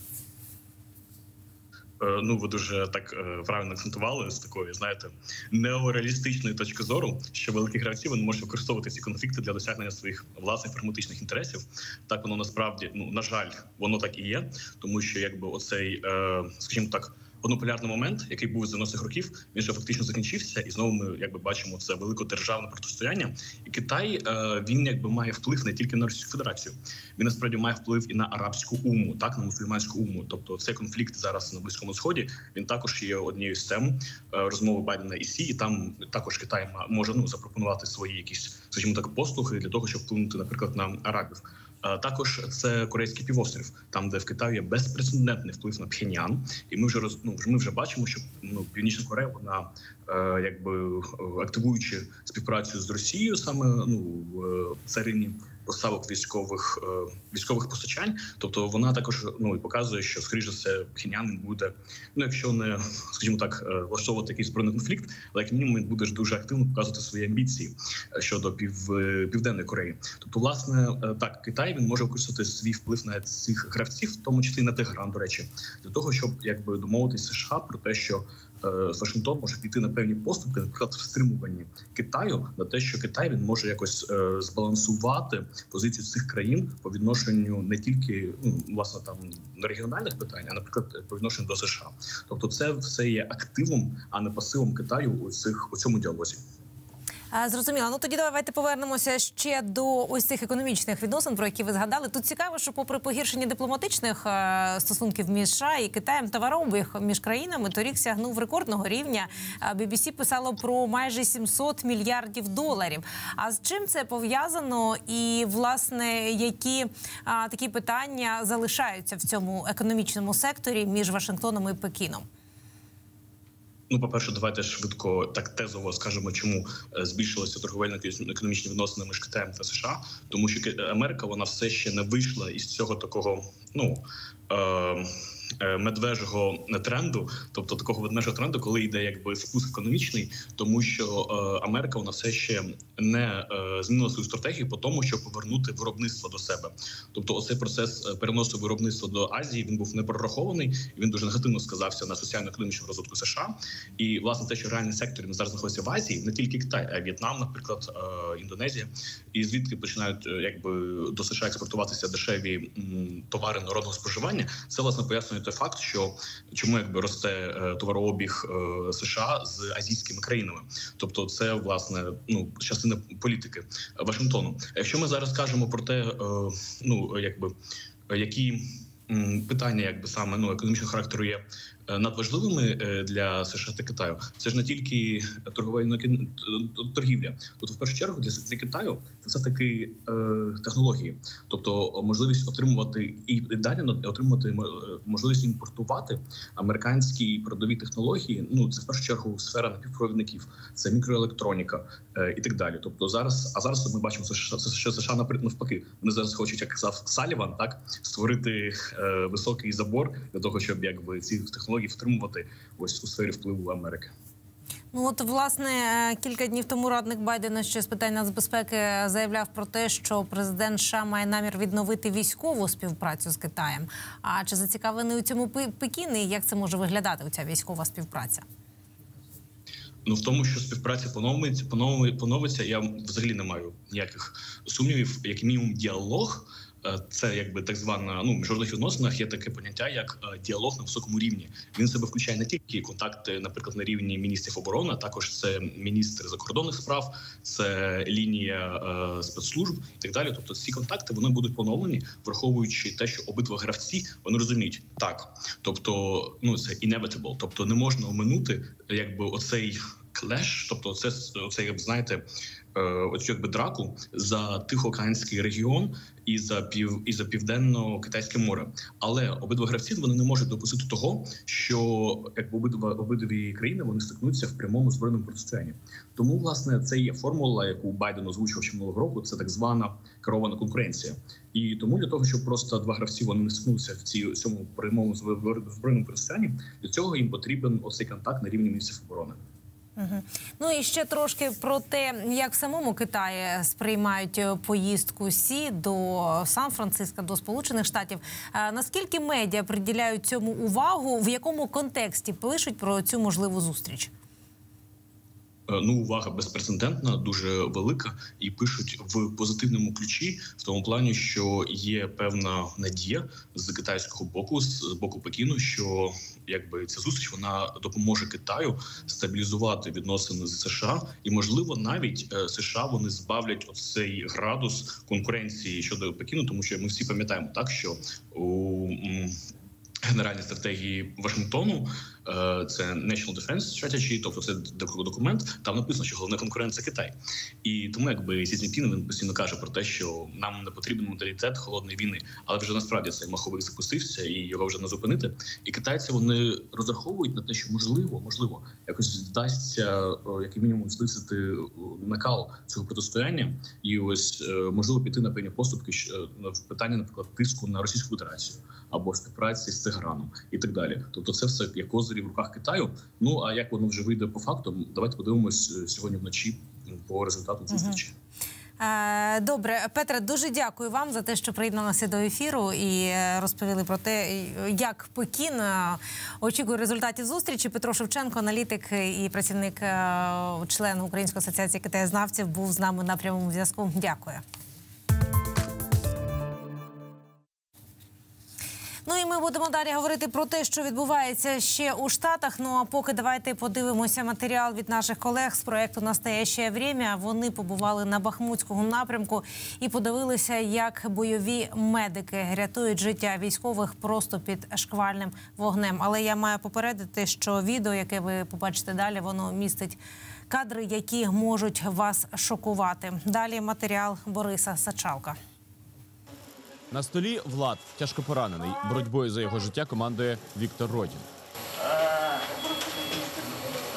Ну, ви дуже так правильно акцентували з такої, знаєте, неореалістичної точки зору, що великі гравці вони можуть використовувати ці конфлікти для досягнення своїх власних прагматичних інтересів. Так воно насправді, ну, на жаль, воно так і є, тому що якби оцей, е, скажімо так, однополярний момент, який був з дев'яностих років, він вже фактично закінчився, і знову ми якби бачимо це великодержавне протистояння. І Китай е, він якби має вплив не тільки на Російську Федерацію, він насправді має вплив і на арабську уму, так, на мусульманську уму. Тобто цей конфлікт зараз на Близькому Сході він також є однією з тем е, розмови Байдена і Сі, і там також Китай може ну запропонувати свої якісь, скажімо так, послуги для того, щоб вплинути, наприклад, на арабів. Також це Корейський півострів, там, де в Китаї є безпрецедентний вплив на Пхеньян. І ми вже роз, ну, ми вже бачимо, що ну, Північна Корея, вона е, якби активуючи співпрацю з Росією саме ну, в царині поставок військових е, військових постачань. Тобто вона також ну і показує, що скоріш за все Пхеньян буде, ну якщо не, скажімо так, влаштовувати якийсь збройний конфлікт, але як мінімум він буде дуже активно показувати свої амбіції щодо пів, Південної Кореї. Тобто, власне, так, Китай він може використати свій вплив на цих гравців, в тому числі і на Тегеран, до речі, для того, щоб якби домовитися США про те, що Вашингтон може піти на певні поступки, наприклад, в стримуванні Китаю, на те, що Китай він може якось е, збалансувати позицію цих країн по відношенню не тільки ну, власне там регіональних питань, а наприклад по відношенню до США. Тобто, це все є активом, а не пасивом Китаю у цих у цьому діалозі.
Зрозуміло. Ну тоді давайте повернемося ще до ось цих економічних відносин, про які ви згадали. Тут цікаво, що попри погіршення дипломатичних стосунків між США і Китаєм, товарообіг між країнами торік сягнув рекордного рівня. бі бі сі писало про майже сімсот мільярдів доларів. А з чим це пов'язано і, власне, які а, такі питання залишаються в цьому економічному секторі між Вашингтоном і Пекіном?
Ну, по-перше, давайте швидко так тезово скажемо, чому збільшилися торговельно-економічні відносини між Китаєм та США. Тому що Америка, вона все ще не вийшла із цього такого, ну, е- медвежого тренду, тобто такого ведмежого тренду, коли йде якби спуск економічний, тому що е, Америка вона все ще не е, змінила свою стратегію по тому, щоб повернути виробництво до себе. Тобто, оцей процес переносу виробництва до Азії він був не прорахований, і він дуже негативно сказався на соціально-економічному розвитку США. І власне те, що реальний сектор він зараз знаходиться в Азії, не тільки Китай, а й В'єтнам, наприклад, е, Індонезія, і звідки починають якби до США експортуватися дешеві м, товари народного споживання. Це власне пояснює той факт, що чому якби росте е, товарообіг е, США з азійськими країнами. Тобто це, власне, ну, частина політики Вашингтону. Якщо ми зараз кажемо про те, е, ну, якби, які м, питання якби саме ну, економічного характеру є надважливими для США та Китаю, це ж не тільки торговельна торгівля. Тобто, в першу чергу, для, для Китаю це все таки е, технології, тобто можливість отримувати і далі отримувати можливість імпортувати американські передові технології. Ну це в першу чергу сфера напівпровідників, це мікроелектроніка е, і так далі. Тобто зараз, а зараз ми бачимо, що США навпаки, вони зараз хочуть, як казав Саліван, так створити е, високий забор для того, щоб якби ці технології втримувати ось у сфері впливу Америки.
Ну от, власне, кілька днів тому радник Байдена ще з питань нацбезпеки заявляв про те, що президент США має намір відновити військову співпрацю з Китаєм. А чи зацікавлений у цьому Пекін і як це може виглядати, ця військова співпраця?
Ну, в тому, що співпраця поновиться, поновиться, я взагалі не маю ніяких сумнівів. Як мінімум, діалог – це якби так звана, ну, в міжнародних відносинах є таке поняття, як діалог на високому рівні. Він себе включає не тільки контакти, наприклад, на рівні міністрів оборони, а також це міністр закордонних справ, це лінія е, спецслужб і так далі. Тобто ці контакти вони будуть поновлені, враховуючи те, що обидва гравці вони розуміють так. Тобто, ну це inevitable, тобто не можна оминути якби оцей клеш, тобто це оце, як знаєте, оцю якби драку за Тихоокеанський регіон і за пів і за південно-китайське море. Але обидва гравці вони не можуть допустити того, що як обидва обидві країни вони стикнуться в прямому збройному протистоянні. Тому власне це є формула, яку Байден озвучував ще минулого року. Це так звана керована конкуренція. І тому для того, щоб просто два гравці вони не стикнулися в цій цьому прямому збройному протистоянні, для цього їм потрібен оцей контакт на рівні міністрів оборони.
Угу. Ну і ще трошки про те, як в самому Китаї сприймають поїздку Сі до Сан-Франциска, до Сполучених Штатів. А наскільки медіа приділяють цьому увагу, в якому контексті пишуть про цю можливу зустріч?
Ну, увага безпрецедентна, дуже велика, і пишуть в позитивному ключі, в тому плані, що є певна надія з китайського боку, з боку Пекіну, що якби ця зустріч вона допоможе Китаю стабілізувати відносини з США, і можливо навіть США вони збавлять оцей градус конкуренції щодо Пекіну, тому що ми всі пам'ятаємо так, що у генеральній стратегії Вашингтону, це National Defense Strategy, тобто це документ, там написано, що головна конкурент – це Китай. І тому якби Сі Цзіньпін, він постійно каже про те, що нам не потрібен менталітет холодної війни, але вже насправді цей маховик запустився і його вже не зупинити. І китайці, вони розраховують на те, що можливо, можливо, якось вдасться, як мінімум, знизити накал цього протистояння і ось, можливо, піти на певні поступки в питанні, наприклад, тиску на Російську Федерацію або співпраці з Тегераном і так далі. Тобто це все як козирі в руках Китаю. Ну, а як воно вже вийде по факту, давайте подивимось сьогодні вночі по результату зустрічі.
Добре, Петре, дуже дякую вам за те, що приєдналися до ефіру і розповіли про те, як Пекін очікує результатів зустрічі. Петро Шевченко, аналітик і працівник, член Української асоціації китаєзнавців, був з нами на прямому зв'язку. Дякую. Ну і ми будемо далі говорити про те, що відбувається ще у Штатах. Ну а поки давайте подивимося матеріал від наших колег з проєкту «Настоящее время». Вони побували на Бахмутському напрямку і подивилися, як бойові медики рятують життя військових просто під шквальним вогнем. Але я маю попередити, що відео, яке ви побачите далі, воно містить кадри, які можуть вас шокувати. Далі матеріал Бориса Сачалка.
На столі Влад, тяжко поранений. Боротьбою за його життя командує Віктор Родін.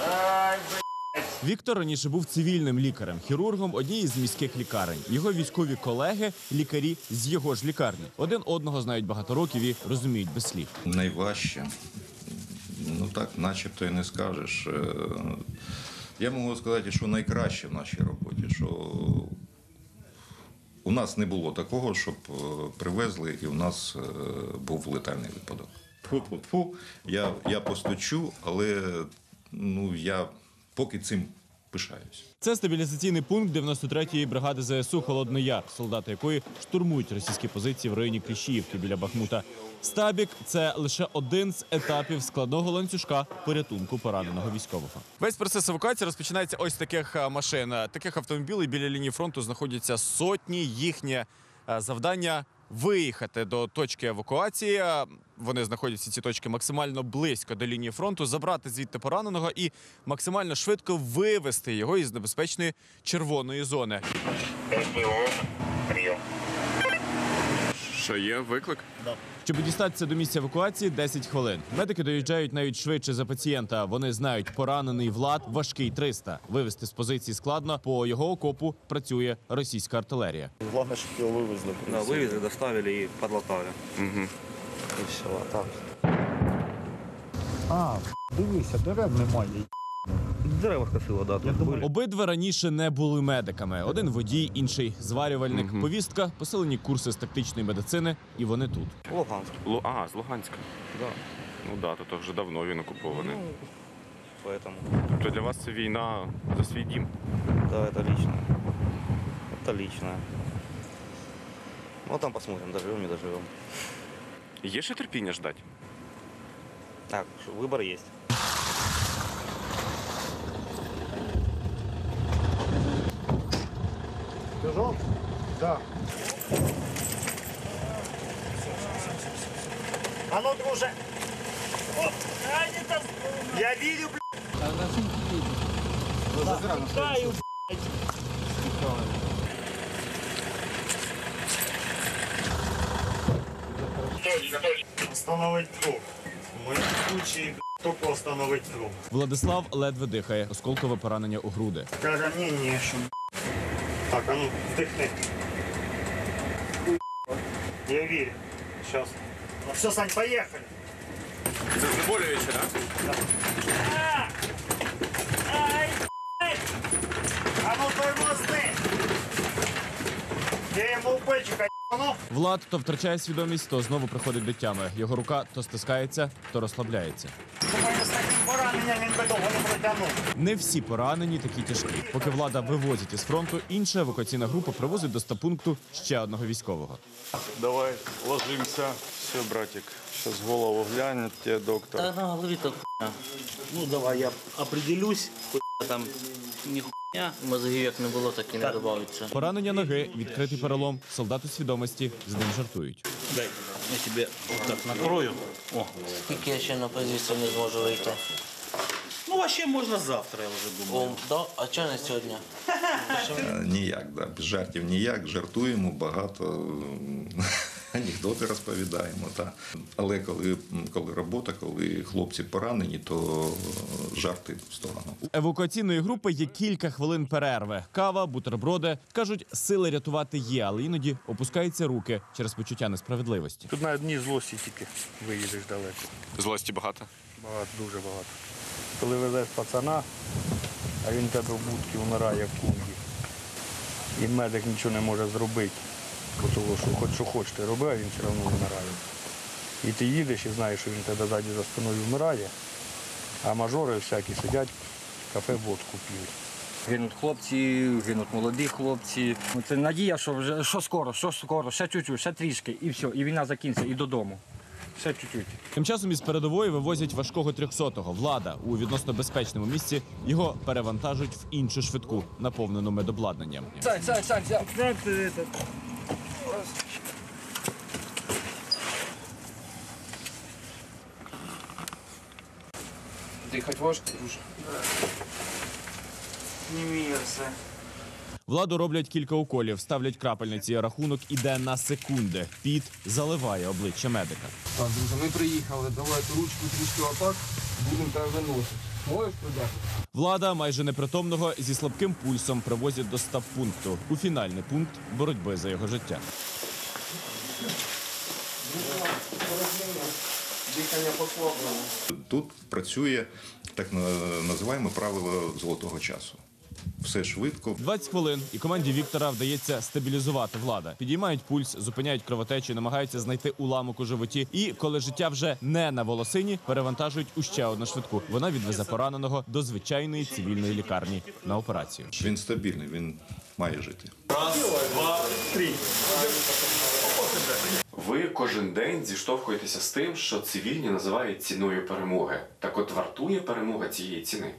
Віктор раніше був цивільним лікарем, хірургом однієї з міських лікарень. Його військові колеги – лікарі з його ж лікарні. Один одного знають багато років і розуміють без слів.
Найважче, ну так, начебто і не скажеш. Я можу сказати, що найкраще в нашій роботі, що у нас не було такого, щоб привезли і у нас був летальний випадок. Фу-фу-фу, я, я постучу, але ну, я поки цим пишаюсь.
Це стабілізаційний пункт дев'яносто третьої бригади зе ес у «Холодний Яр», солдати якої штурмують російські позиції в районі Кліщіївки біля Бахмута. Стабік – це лише один з етапів складного ланцюжка порятунку пораненого військового. Весь процес евакуації розпочинається ось з таких машин. Таких автомобілів біля лінії фронту знаходяться сотні. Їхнє завдання – виїхати до точки евакуації. Вони знаходяться, ці точки, максимально близько до лінії фронту, забрати звідти пораненого і максимально швидко вивести його із небезпечної червоної зони.
Що є виклик?
Да. Щоб дістатися до місця евакуації – десять хвилин. Медики доїжджають навіть швидше за пацієнта. Вони знають, поранений Влад важкий триста. Вивезти з позиції складно, по його окопу працює російська артилерія.
Головне, щоб його вивезли.
Да, вивезли, доставили і подлатали.
Угу. І все, а так.
А, дивися, дерев немає.
Дерева скосило, да.
Обидва раніше не були медиками. Один водій, інший зварювальник. Угу. Повістка – посилені курси з тактичної медицини, і вони тут.
Луганськ.
Лу... Ага, з Луганська.
Да.
Ну так, да, то вже давно він окупований.
Ну, поэтому.
Тобто для вас це війна за свій дім?
Да, это лично. Это лично. Ну, там посмотрим, доживем, не доживем.
Є ще терпіння ждать?
Так, выбор есть.
Пежок? Да.
А ну, друже! Вот. А, не там. Я видел, блядь! А на сумке видно. Пускаю, блядь! Остановить кров. В моем случае, блядь, только остановить кров.
Владислав ледве дихає, осколкове поранення у груди.
Ранение еще, блядь. Так, а ну, вдохни. Я верю. Сейчас. Ну все, Сань, поехали.
Це знеболююче, так?
Да. А! Ай, блядь! А ну тормозни! Я ему в печик, а ну!
Влад то втрачає свідомість, то знову приходить до тями. Його рука то стискається, то розслабляється.
Думаю, з таким пораненням він би довго не протягнув.
Не всі поранені такі тяжкі. Поки влада вивозить із фронту, інша евакуаційна група привозить до стаб-пункту ще одного військового.
Давай, ложимся. Все, братик, сейчас голову глянет тебе доктор.
Да на голове так хуйня. Ну давай я определюсь, хуйня там не хуйня. Мозгів як не було, так і не добавиться.
Поранення ноги, відкритий перелом, солдат у свідомості, з ним жартують.
Дай, я тебе так накрою. О.
Скільки я ще на позицію не зможу вийти?
Ну, а ще можна завтра, я вже думаю.
О, да? А чого не сьогодні?
Ніяк, да, без жартів ніяк, жартуємо багато, анекдоти розповідаємо. Та. Але коли, коли робота, коли хлопці поранені, то жарти в сторону.
У евакуаційної групи є кілька хвилин перерви. Кава, бутерброди. Кажуть, сили рятувати є, але іноді опускаються руки через почуття несправедливості.
Тут на одній злості тільки виїдеш далеко.
Злості багато?
Багато, дуже багато. Коли везеш пацана, а він тебе в будці вмирає в кунгі. І медик нічого не може зробити, тому що хоч що хочеш ти роби, а він все одно вмирає. І ти їдеш і знаєш, що він тебе ззаді за спиною вмирає, а мажори всякі сидять, в кафе водку п'ють.
Гинуть хлопці, гинуть молоді хлопці. Це надія, що вже що скоро, що скоро, ще чуть-чуть, ще трішки, і все, і війна закінчиться, і додому. Ще чуть-чуть.
Тим часом із передової вивозять важкого трьохсотого. Влада у відносно безпечному місці його перевантажують в іншу швидку, наповнену медобладнанням.
Сань, Сань, Сань, Сань.
Дихать важко дуже. Не мій все.
Владу роблять кілька уколів, ставлять крапельниці. Рахунок іде на секунди. Піт заливає обличчя медика.
Так, друзі, ми приїхали. Давайте ручку трішки отак, будемо тебе виносити.
Влада майже непритомного зі слабким пульсом привозять до стаб-пункту у фінальний пункт боротьби за його життя.
Тут працює так називаємо правило золотого часу. Все швидко.
двадцять хвилин, і команді Віктора вдається стабілізувати влада. Підіймають пульс, зупиняють кровотечу, намагаються знайти уламок у животі. І, коли життя вже не на волосині, перевантажують у ще одну швидку. Вона відвезе пораненого до звичайної цивільної лікарні на операцію.
Він стабільний, він має жити.
Раз, два, три. Ви кожен день зіштовхуєтеся з тим, що цивільні називають ціною перемоги. Так от вартує перемога цієї ціни?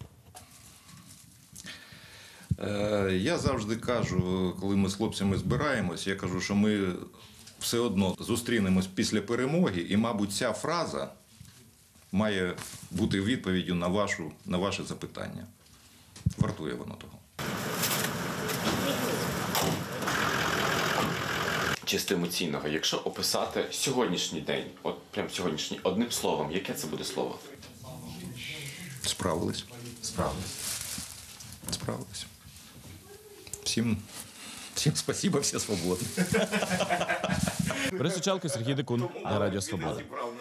Я завжди кажу, коли ми з хлопцями збираємось, я кажу, що ми все одно зустрінемось після перемоги, і, мабуть, ця фраза має бути відповіддю на, вашу, на ваше запитання. Вартує воно того.
Чисто емоційного, якщо описати сьогоднішній день, от прям сьогоднішній, одним словом, яке це буде слово?
Справились.
Справились.
Справились. Всім, всім спасибо, всі свободні.
Борис Учалко, Сергій Декун на Радіо Свобода.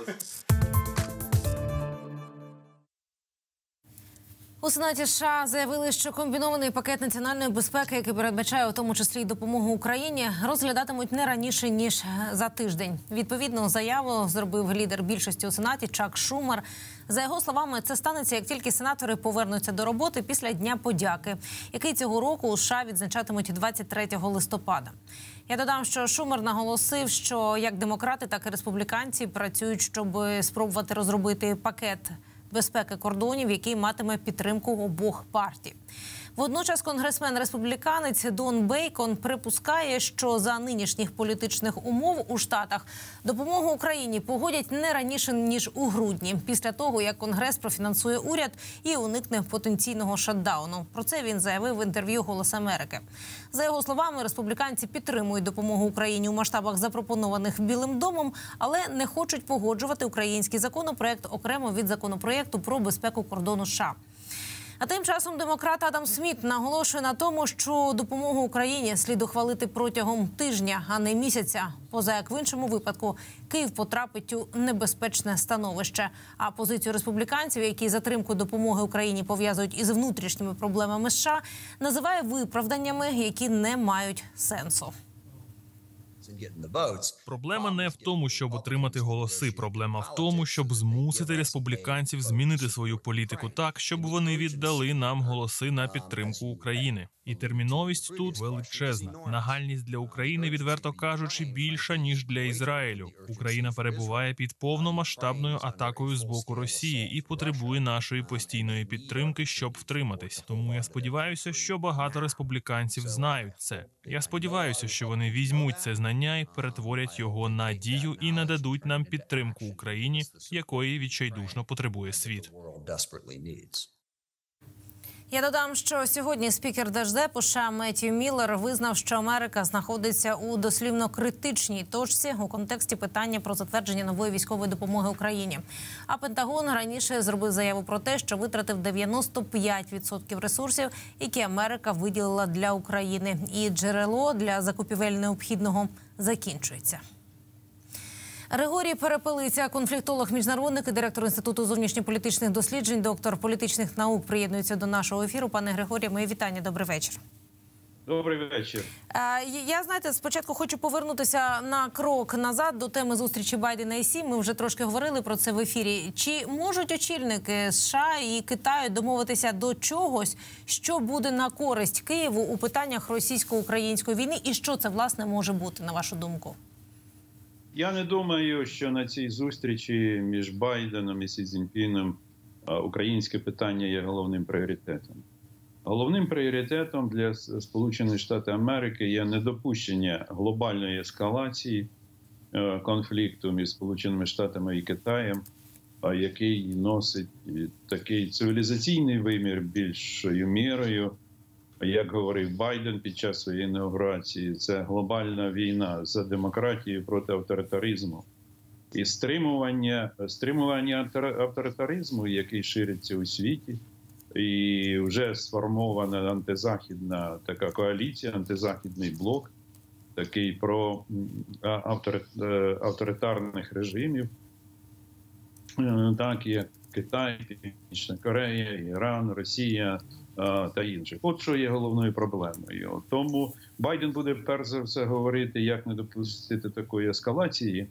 У Сенаті США заявили, що комбінований пакет національної безпеки, який передбачає у тому числі й допомогу Україні, розглядатимуть не раніше, ніж за тиждень. Відповідну заяву зробив лідер більшості у Сенаті Чак Шумер. За його словами, це станеться, як тільки сенатори повернуться до роботи після Дня подяки, який цього року у США відзначатимуть двадцять третього листопада. Я додам, що Шумер наголосив, що як демократи, так і республіканці працюють, щоб спробувати розробити пакет безпеки кордонів, який матиме підтримку обох партій. Водночас конгресмен-республіканець Дон Бейкон припускає, що за нинішніх політичних умов у Штатах допомогу Україні погодять не раніше, ніж у грудні, після того, як Конгрес профінансує уряд і уникне потенційного шатдауну. Про це він заявив в інтерв'ю «Голос Америки». За його словами, республіканці підтримують допомогу Україні у масштабах, запропонованих Білим домом, але не хочуть погоджувати український законопроект окремо від законопроекту про безпеку кордону США. А тим часом демократ Адам Сміт наголошує на тому, що допомогу Україні слід ухвалити протягом тижня, а не місяця. Поза як в іншому випадку Київ потрапить у небезпечне становище. А позицію республіканців, які затримку допомоги Україні пов'язують із внутрішніми проблемами США, називає виправданнями, які не мають сенсу.
Проблема не в тому, щоб отримати голоси. Проблема в тому, щоб змусити республіканців змінити свою політику так, щоб вони віддали нам голоси на підтримку України. І терміновість тут величезна. Нагальність для України, відверто кажучи, більша, ніж для Ізраїлю. Україна перебуває під повномасштабною атакою з боку Росії і потребує нашої постійної підтримки, щоб втриматись. Тому я сподіваюся, що багато республіканців знають це. Я сподіваюся, що вони візьмуть це знання і перетворять його на дію і нададуть нам підтримку Україні, якої відчайдушно потребує світ.
Я додам, що сьогодні спікер Держдепу США Меттью Міллер визнав, що Америка знаходиться у дослівно критичній точці у контексті питання про затвердження нової військової допомоги Україні. А Пентагон раніше зробив заяву про те, що витратив дев'яносто п'ять відсотків ресурсів, які Америка виділила для України. І джерело для закупівель необхідного закінчується. Григорій Перепелиця, конфліктолог-міжнародник і директор Інституту зовнішньополітичних досліджень, доктор політичних наук, приєднується до нашого ефіру. Пане Григорію, мої вітання. Добрий вечір.
Добрий вечір.
Я, знаєте, спочатку хочу повернутися на крок назад до теми зустрічі Байдена і Сі. Ми вже трошки говорили про це в ефірі. Чи можуть очільники США і Китаю домовитися до чогось, що буде на користь Києву у питаннях російсько-української війни? І що це, власне, може бути, на вашу думку?
Я не думаю, що на цій зустрічі між Байденом і Сі Цзіньпіном українське питання є головним пріоритетом. Головним пріоритетом для Сполучених Штатів Америки є недопущення глобальної ескалації конфлікту між Сполученими Штатами і Китаєм, який носить такий цивілізаційний вимір більшою мірою. Як говорив Байден під час своєї інаугурації, це глобальна війна за демократію проти авторитаризму. і стримування, стримування авторитаризму, який шириться у світі. І вже сформована антизахідна така коаліція, антизахідний блок, такий про авторитарних режимів, так як Китай, Північна Корея, Іран, Росія та інші. От що є головною проблемою. Тому Байден буде перш за все говорити, як не допустити такої ескалації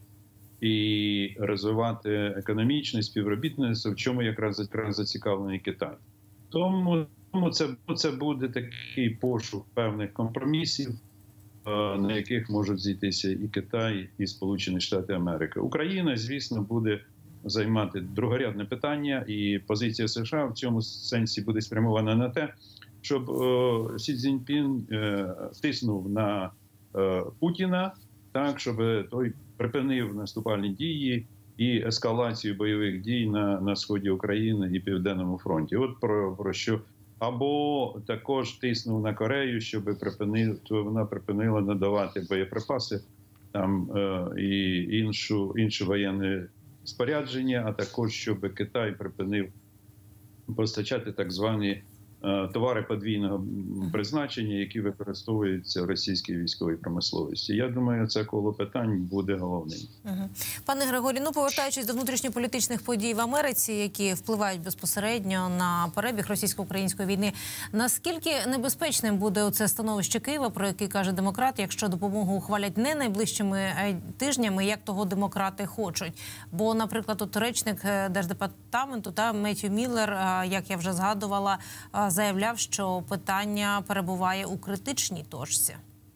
і розвивати економічне співробітництво, в чому якраз, якраз зацікавлений Китай. Тому, тому це, це буде такий пошук певних компромісів, на яких можуть зійтися і Китай, і Сполучені Штати Америки. Україна, звісно, буде займати другорядне питання, і позиція США в цьому сенсі буде спрямована на те, щоб е, Сі Цзіньпін е, тиснув на е, Путіна, так, щоб той припинив наступальні дії і ескалацію бойових дій на, на сході України і Південному фронті. От про, про що. Або також тиснув на Корею, щоб припинив, вона припинила надавати боєприпаси там, е, і іншу, інше воєнне спорядження, а також щоб Китай припинив постачати так звані е, товари подвійного призначення, які використовуються в російській військовій промисловості. Я думаю, це коло питань буде головним.
Угу. Пане Григорій, ну повертаючись до внутрішньополітичних подій в Америці, які впливають безпосередньо на перебіг російсько-української війни, наскільки небезпечним буде оце становище Києва, про яке каже демократ, якщо допомогу ухвалять не найближчими тижнями, як того демократи хочуть? Бо, наприклад, от речник Держдепартаменту та Меттью Міллер, як я вже згадувала, заявляв, що питання перебуває у критичній точці.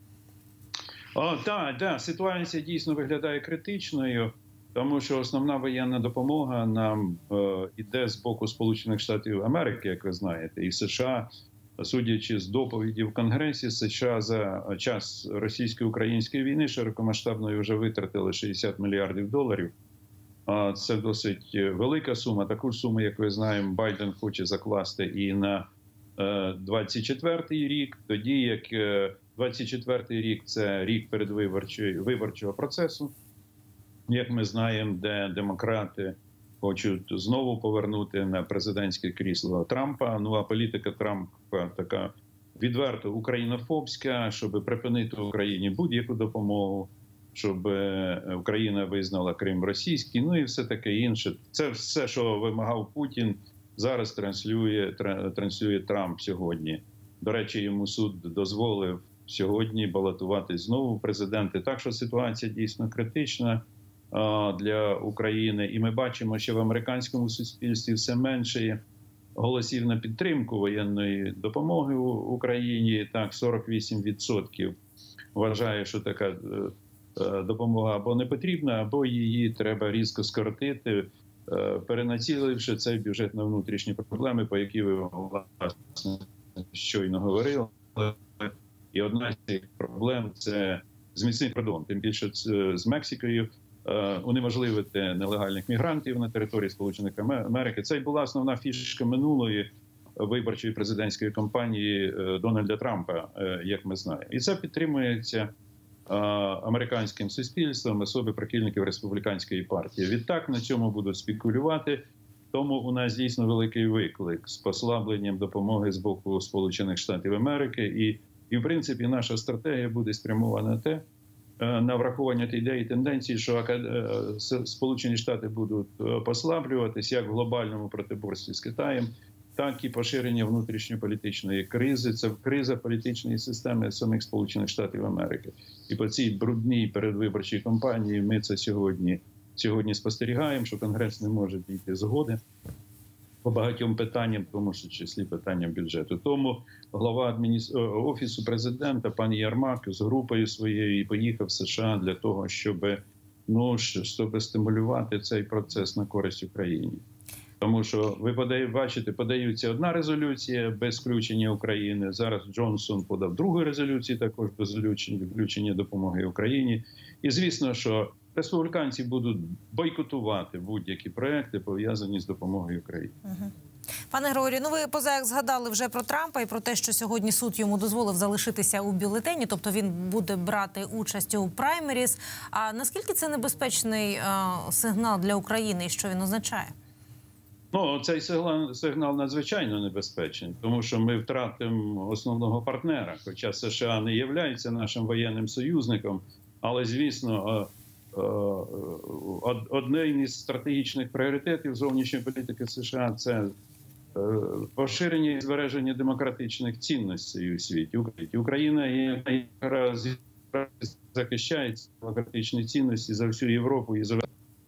О, так, так, ситуація дійсно виглядає критичною, тому що основна воєнна допомога нам е, іде з боку Сполучених Штатів Америки, як ви знаєте, і США, судячи з доповіді в Конгресі, США за час російсько-української війни широкомасштабної вже витратили шістдесят мільярдів доларів. Це досить велика сума. Таку ж суму, як ви знаємо, Байден хоче закласти і на двадцять четвертий рік, тоді як двадцять четвертий рік – це рік передвиборчого виборчого процесу, як ми знаємо, де демократи хочуть знову повернути на президентське крісло Трампа. Ну а політика Трампа така відверто українофобська, щоб припинити Україні будь-яку допомогу, щоб Україна визнала Крим російський, ну і все таке інше. Це все, що вимагав Путін, зараз транслює, транслює Трамп сьогодні. До речі, йому суд дозволив сьогодні балотуватись знову в президенти. Так що ситуація дійсно критична для України. І ми бачимо, що в американському суспільстві все менше голосів на підтримку воєнної допомоги Україні. Так, сорок вісім відсотків вважає, що така допомога або не потрібна, або її треба різко скоротити, перенаціливши цей бюджет на внутрішні проблеми, по які ви, власне, щойно говорили. І одна з цих проблем – це зміцнити кордон, тим більше з Мексикою, унеможливити нелегальних мігрантів на території Сполучених Америки. Це й була основна фішка минулої виборчої президентської кампанії Дональда Трампа, як ми знаємо. І це підтримується американським суспільством, особи прихильників республіканської партії. Відтак на цьому будуть спекулювати. Тому у нас дійсно великий виклик з послабленням допомоги з боку Сполучених Штатів Америки. І, і в принципі, наша стратегія буде спрямована на те, на врахування ідеї тенденції, що Сполучені Штати будуть послаблюватись як в глобальному протиборстві з Китаєм, так і поширення внутрішньополітичної кризи. Це криза політичної системи самих Сполучених Штатів Америки. І по цій брудній передвиборчій кампанії ми це сьогодні, сьогодні спостерігаємо, що Конгрес не може дійти згоди по багатьом питанням, в тому числі питанням бюджету. Тому глава адміністр... Офісу президента, пан Єрмак, з групою своєю поїхав в США для того, щоб, ну, щоб стимулювати цей процес на користь Україні. Тому що, ви бачите, подається одна резолюція без включення України. Зараз Джонсон подав другу резолюцію, також без включення допомоги Україні. І звісно, що республіканці будуть бойкотувати будь-які проекти, пов'язані з допомогою Україні.
Угу. Пане Григорію, ну ви поза як згадали вже про Трампа і про те, що сьогодні суд йому дозволив залишитися у бюлетені, тобто він буде брати участь у праймеріс. А наскільки це небезпечний е, сигнал для України і що він означає?
Ну, цей сигнал, сигнал надзвичайно небезпечний, тому що ми втратимо основного партнера, хоча США не є нашим воєнним союзником, але, звісно, одним із стратегічних пріоритетів зовнішньої політики США – це поширення і збереження демократичних цінностей у світі. Україна якраз захищає демократичні цінності за всю Європу і за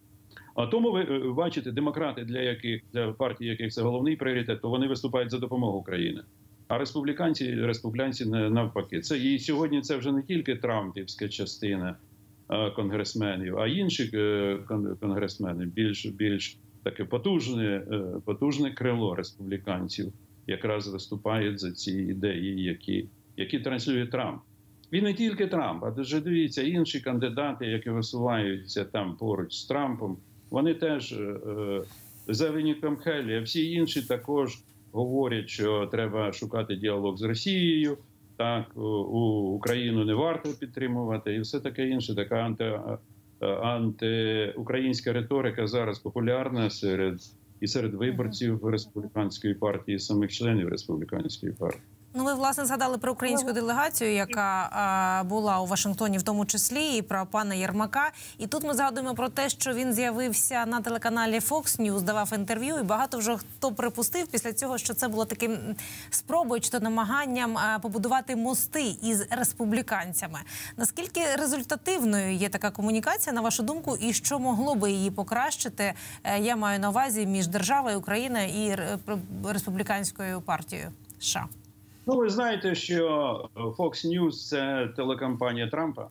А тому ви бачите, демократи, для яких для партій, яких це головний пріоритет, то вони виступають за допомогу Україні. А республіканці, республіканці навпаки. Це і сьогодні це вже не тільки трампівська частина а, конгресменів, а інші конгресмени більш більш таке потужне, потужне крило республіканців якраз виступають за ці ідеї, які, які транслює Трамп. Він не тільки Трамп, а дуже дивіться, інші кандидати, які висуваються там поруч з Трампом, вони теж е, Зелені Камхелі, а всі інші також говорять, що треба шукати діалог з Росією, так, у Україну не варто підтримувати і все таке інше. Така анти, антиукраїнська риторика зараз популярна серед і серед виборців республіканської партії, і самих членів республіканської партії.
Ну, ви, власне, згадали про українську делегацію, яка а, була у Вашингтоні в тому числі, і про пана Єрмака. І тут ми згадуємо про те, що він з'явився на телеканалі Fox News, давав інтерв'ю, і багато вже хто припустив після цього, що це було таким спробою чи то намаганням а, побудувати мости із республіканцями. Наскільки результативною є така комунікація, на вашу думку, і що могло би її покращити, я маю на увазі, між державою Україна і республіканською партією США?
Ну, ви знаєте, що Fox News – це телекомпанія Трампа.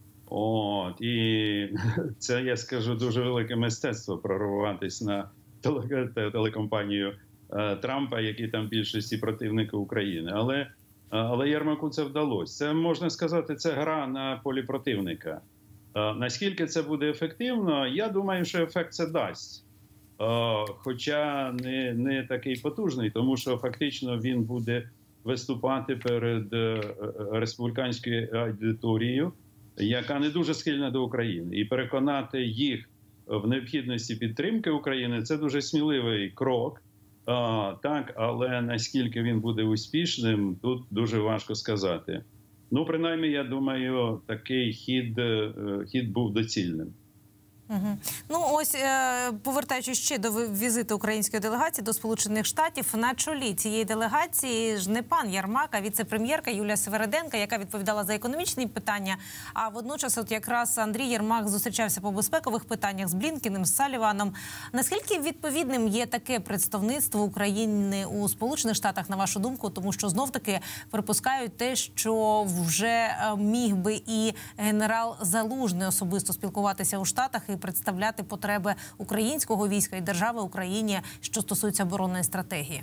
От, і це, я скажу, дуже велике мистецтво прорватися на телекомпанію Трампа, які там більшості противники України. Але, але Єрмаку це вдалося. Це, можна сказати, це гра на полі противника. Наскільки це буде ефективно, я думаю, що ефект це дасть. Хоча не, не такий потужний, тому що фактично він буде виступати перед республіканською аудиторією, яка не дуже схильна до України. І переконати їх в необхідності підтримки України – це дуже сміливий крок. А, так, але наскільки він буде успішним, тут дуже важко сказати. Ну, принаймні, я думаю, такий хід, хід був доцільним.
Угу. Ну, ось, повертаючись ще до візиту української делегації до Сполучених Штатів, на чолі цієї делегації ж не пан Єрмак, а віце-прем'єрка Юлія Севериденко, яка відповідала за економічні питання, а водночас от якраз Андрій Єрмак зустрічався по безпекових питаннях з Блінкеним, з Саліваном. Наскільки відповідним є таке представництво України у Сполучених Штатах, на вашу думку? Тому що знов-таки припускають те, що вже міг би і генерал Залужний особисто спілкуватися у Штатах і представляти потреби українського війська і держави Україні, що стосується оборонної стратегії?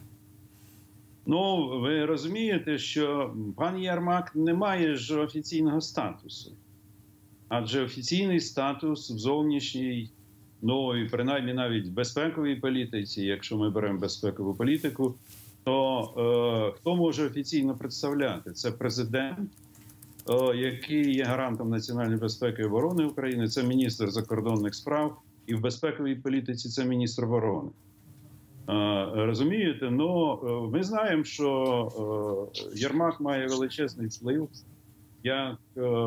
Ну, ви розумієте, що пан Єрмак не має ж офіційного статусу. Адже офіційний статус в зовнішній, ну і принаймні навіть в безпековій політиці, якщо ми беремо безпекову політику, то е, хто може офіційно представляти? Це президент, який є гарантом національної безпеки і оборони України, це міністр закордонних справ, і в безпековій політиці це міністр оборони. Розумієте? Ну, ми знаємо, що Єрмак має величезний вплив як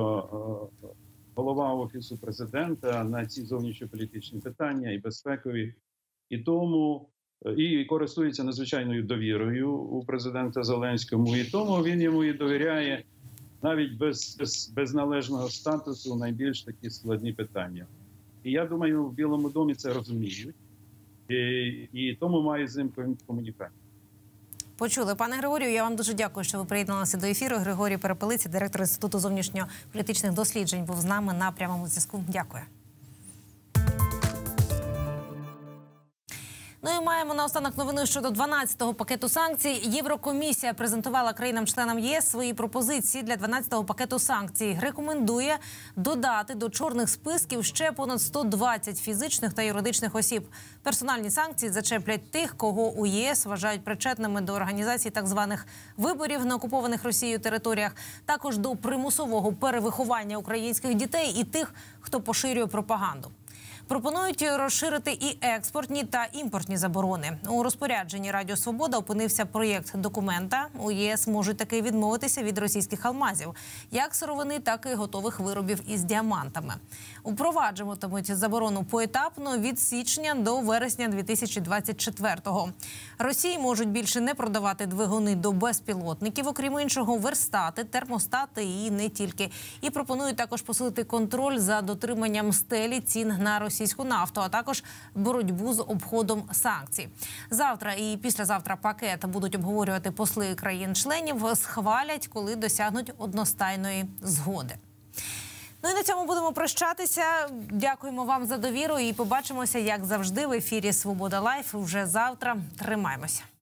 голова Офісу президента на ці зовнішньополітичні питання і безпекові, і тому і користується надзвичайною довірою у президента Зеленському, і тому він йому і довіряє навіть без, без, без належного статусу найбільш такі складні питання. І я думаю, в Білому домі це розуміють. І, і тому має з ним комунікацію.
Почули. Пане Григорію, я вам дуже дякую, що ви приєдналися до ефіру. Григорій Перепелиця, директор Інституту зовнішньополітичних досліджень, був з нами на прямому зв'язку. Дякую. Ну і маємо наостанок новину щодо дванадцятого пакету санкцій. Єврокомісія презентувала країнам-членам ЄС свої пропозиції для дванадцятого пакету санкцій. Рекомендує додати до чорних списків ще понад сто двадцять фізичних та юридичних осіб. Персональні санкції зачеплять тих, кого у ЄС вважають причетними до організації так званих виборів на окупованих Росією територіях, також до примусового перевиховання українських дітей і тих, хто поширює пропаганду. Пропонують розширити і експортні та імпортні заборони. У розпорядженні Радіо Свобода опинився проєкт документа. У ЄС можуть таки відмовитися від російських алмазів, як сировини, так і готових виробів із діамантами. Упроваджуватимуть заборону поетапно від січня до вересня дві тисячі двадцять четвертого. Росії можуть більше не продавати двигуни до безпілотників, окрім іншого, верстати, термостати і не тільки. І пропонують також посилити контроль за дотриманням стелі цін на російську нафту, а також боротьбу з обходом санкцій. Завтра і післязавтра пакет будуть обговорювати посли країн-членів, схвалять, коли досягнуть одностайної згоди. Ну і на цьому будемо прощатися. Дякуємо вам за довіру і побачимося, як завжди, в ефірі «Свобода Лайф» вже завтра. Тримаймося.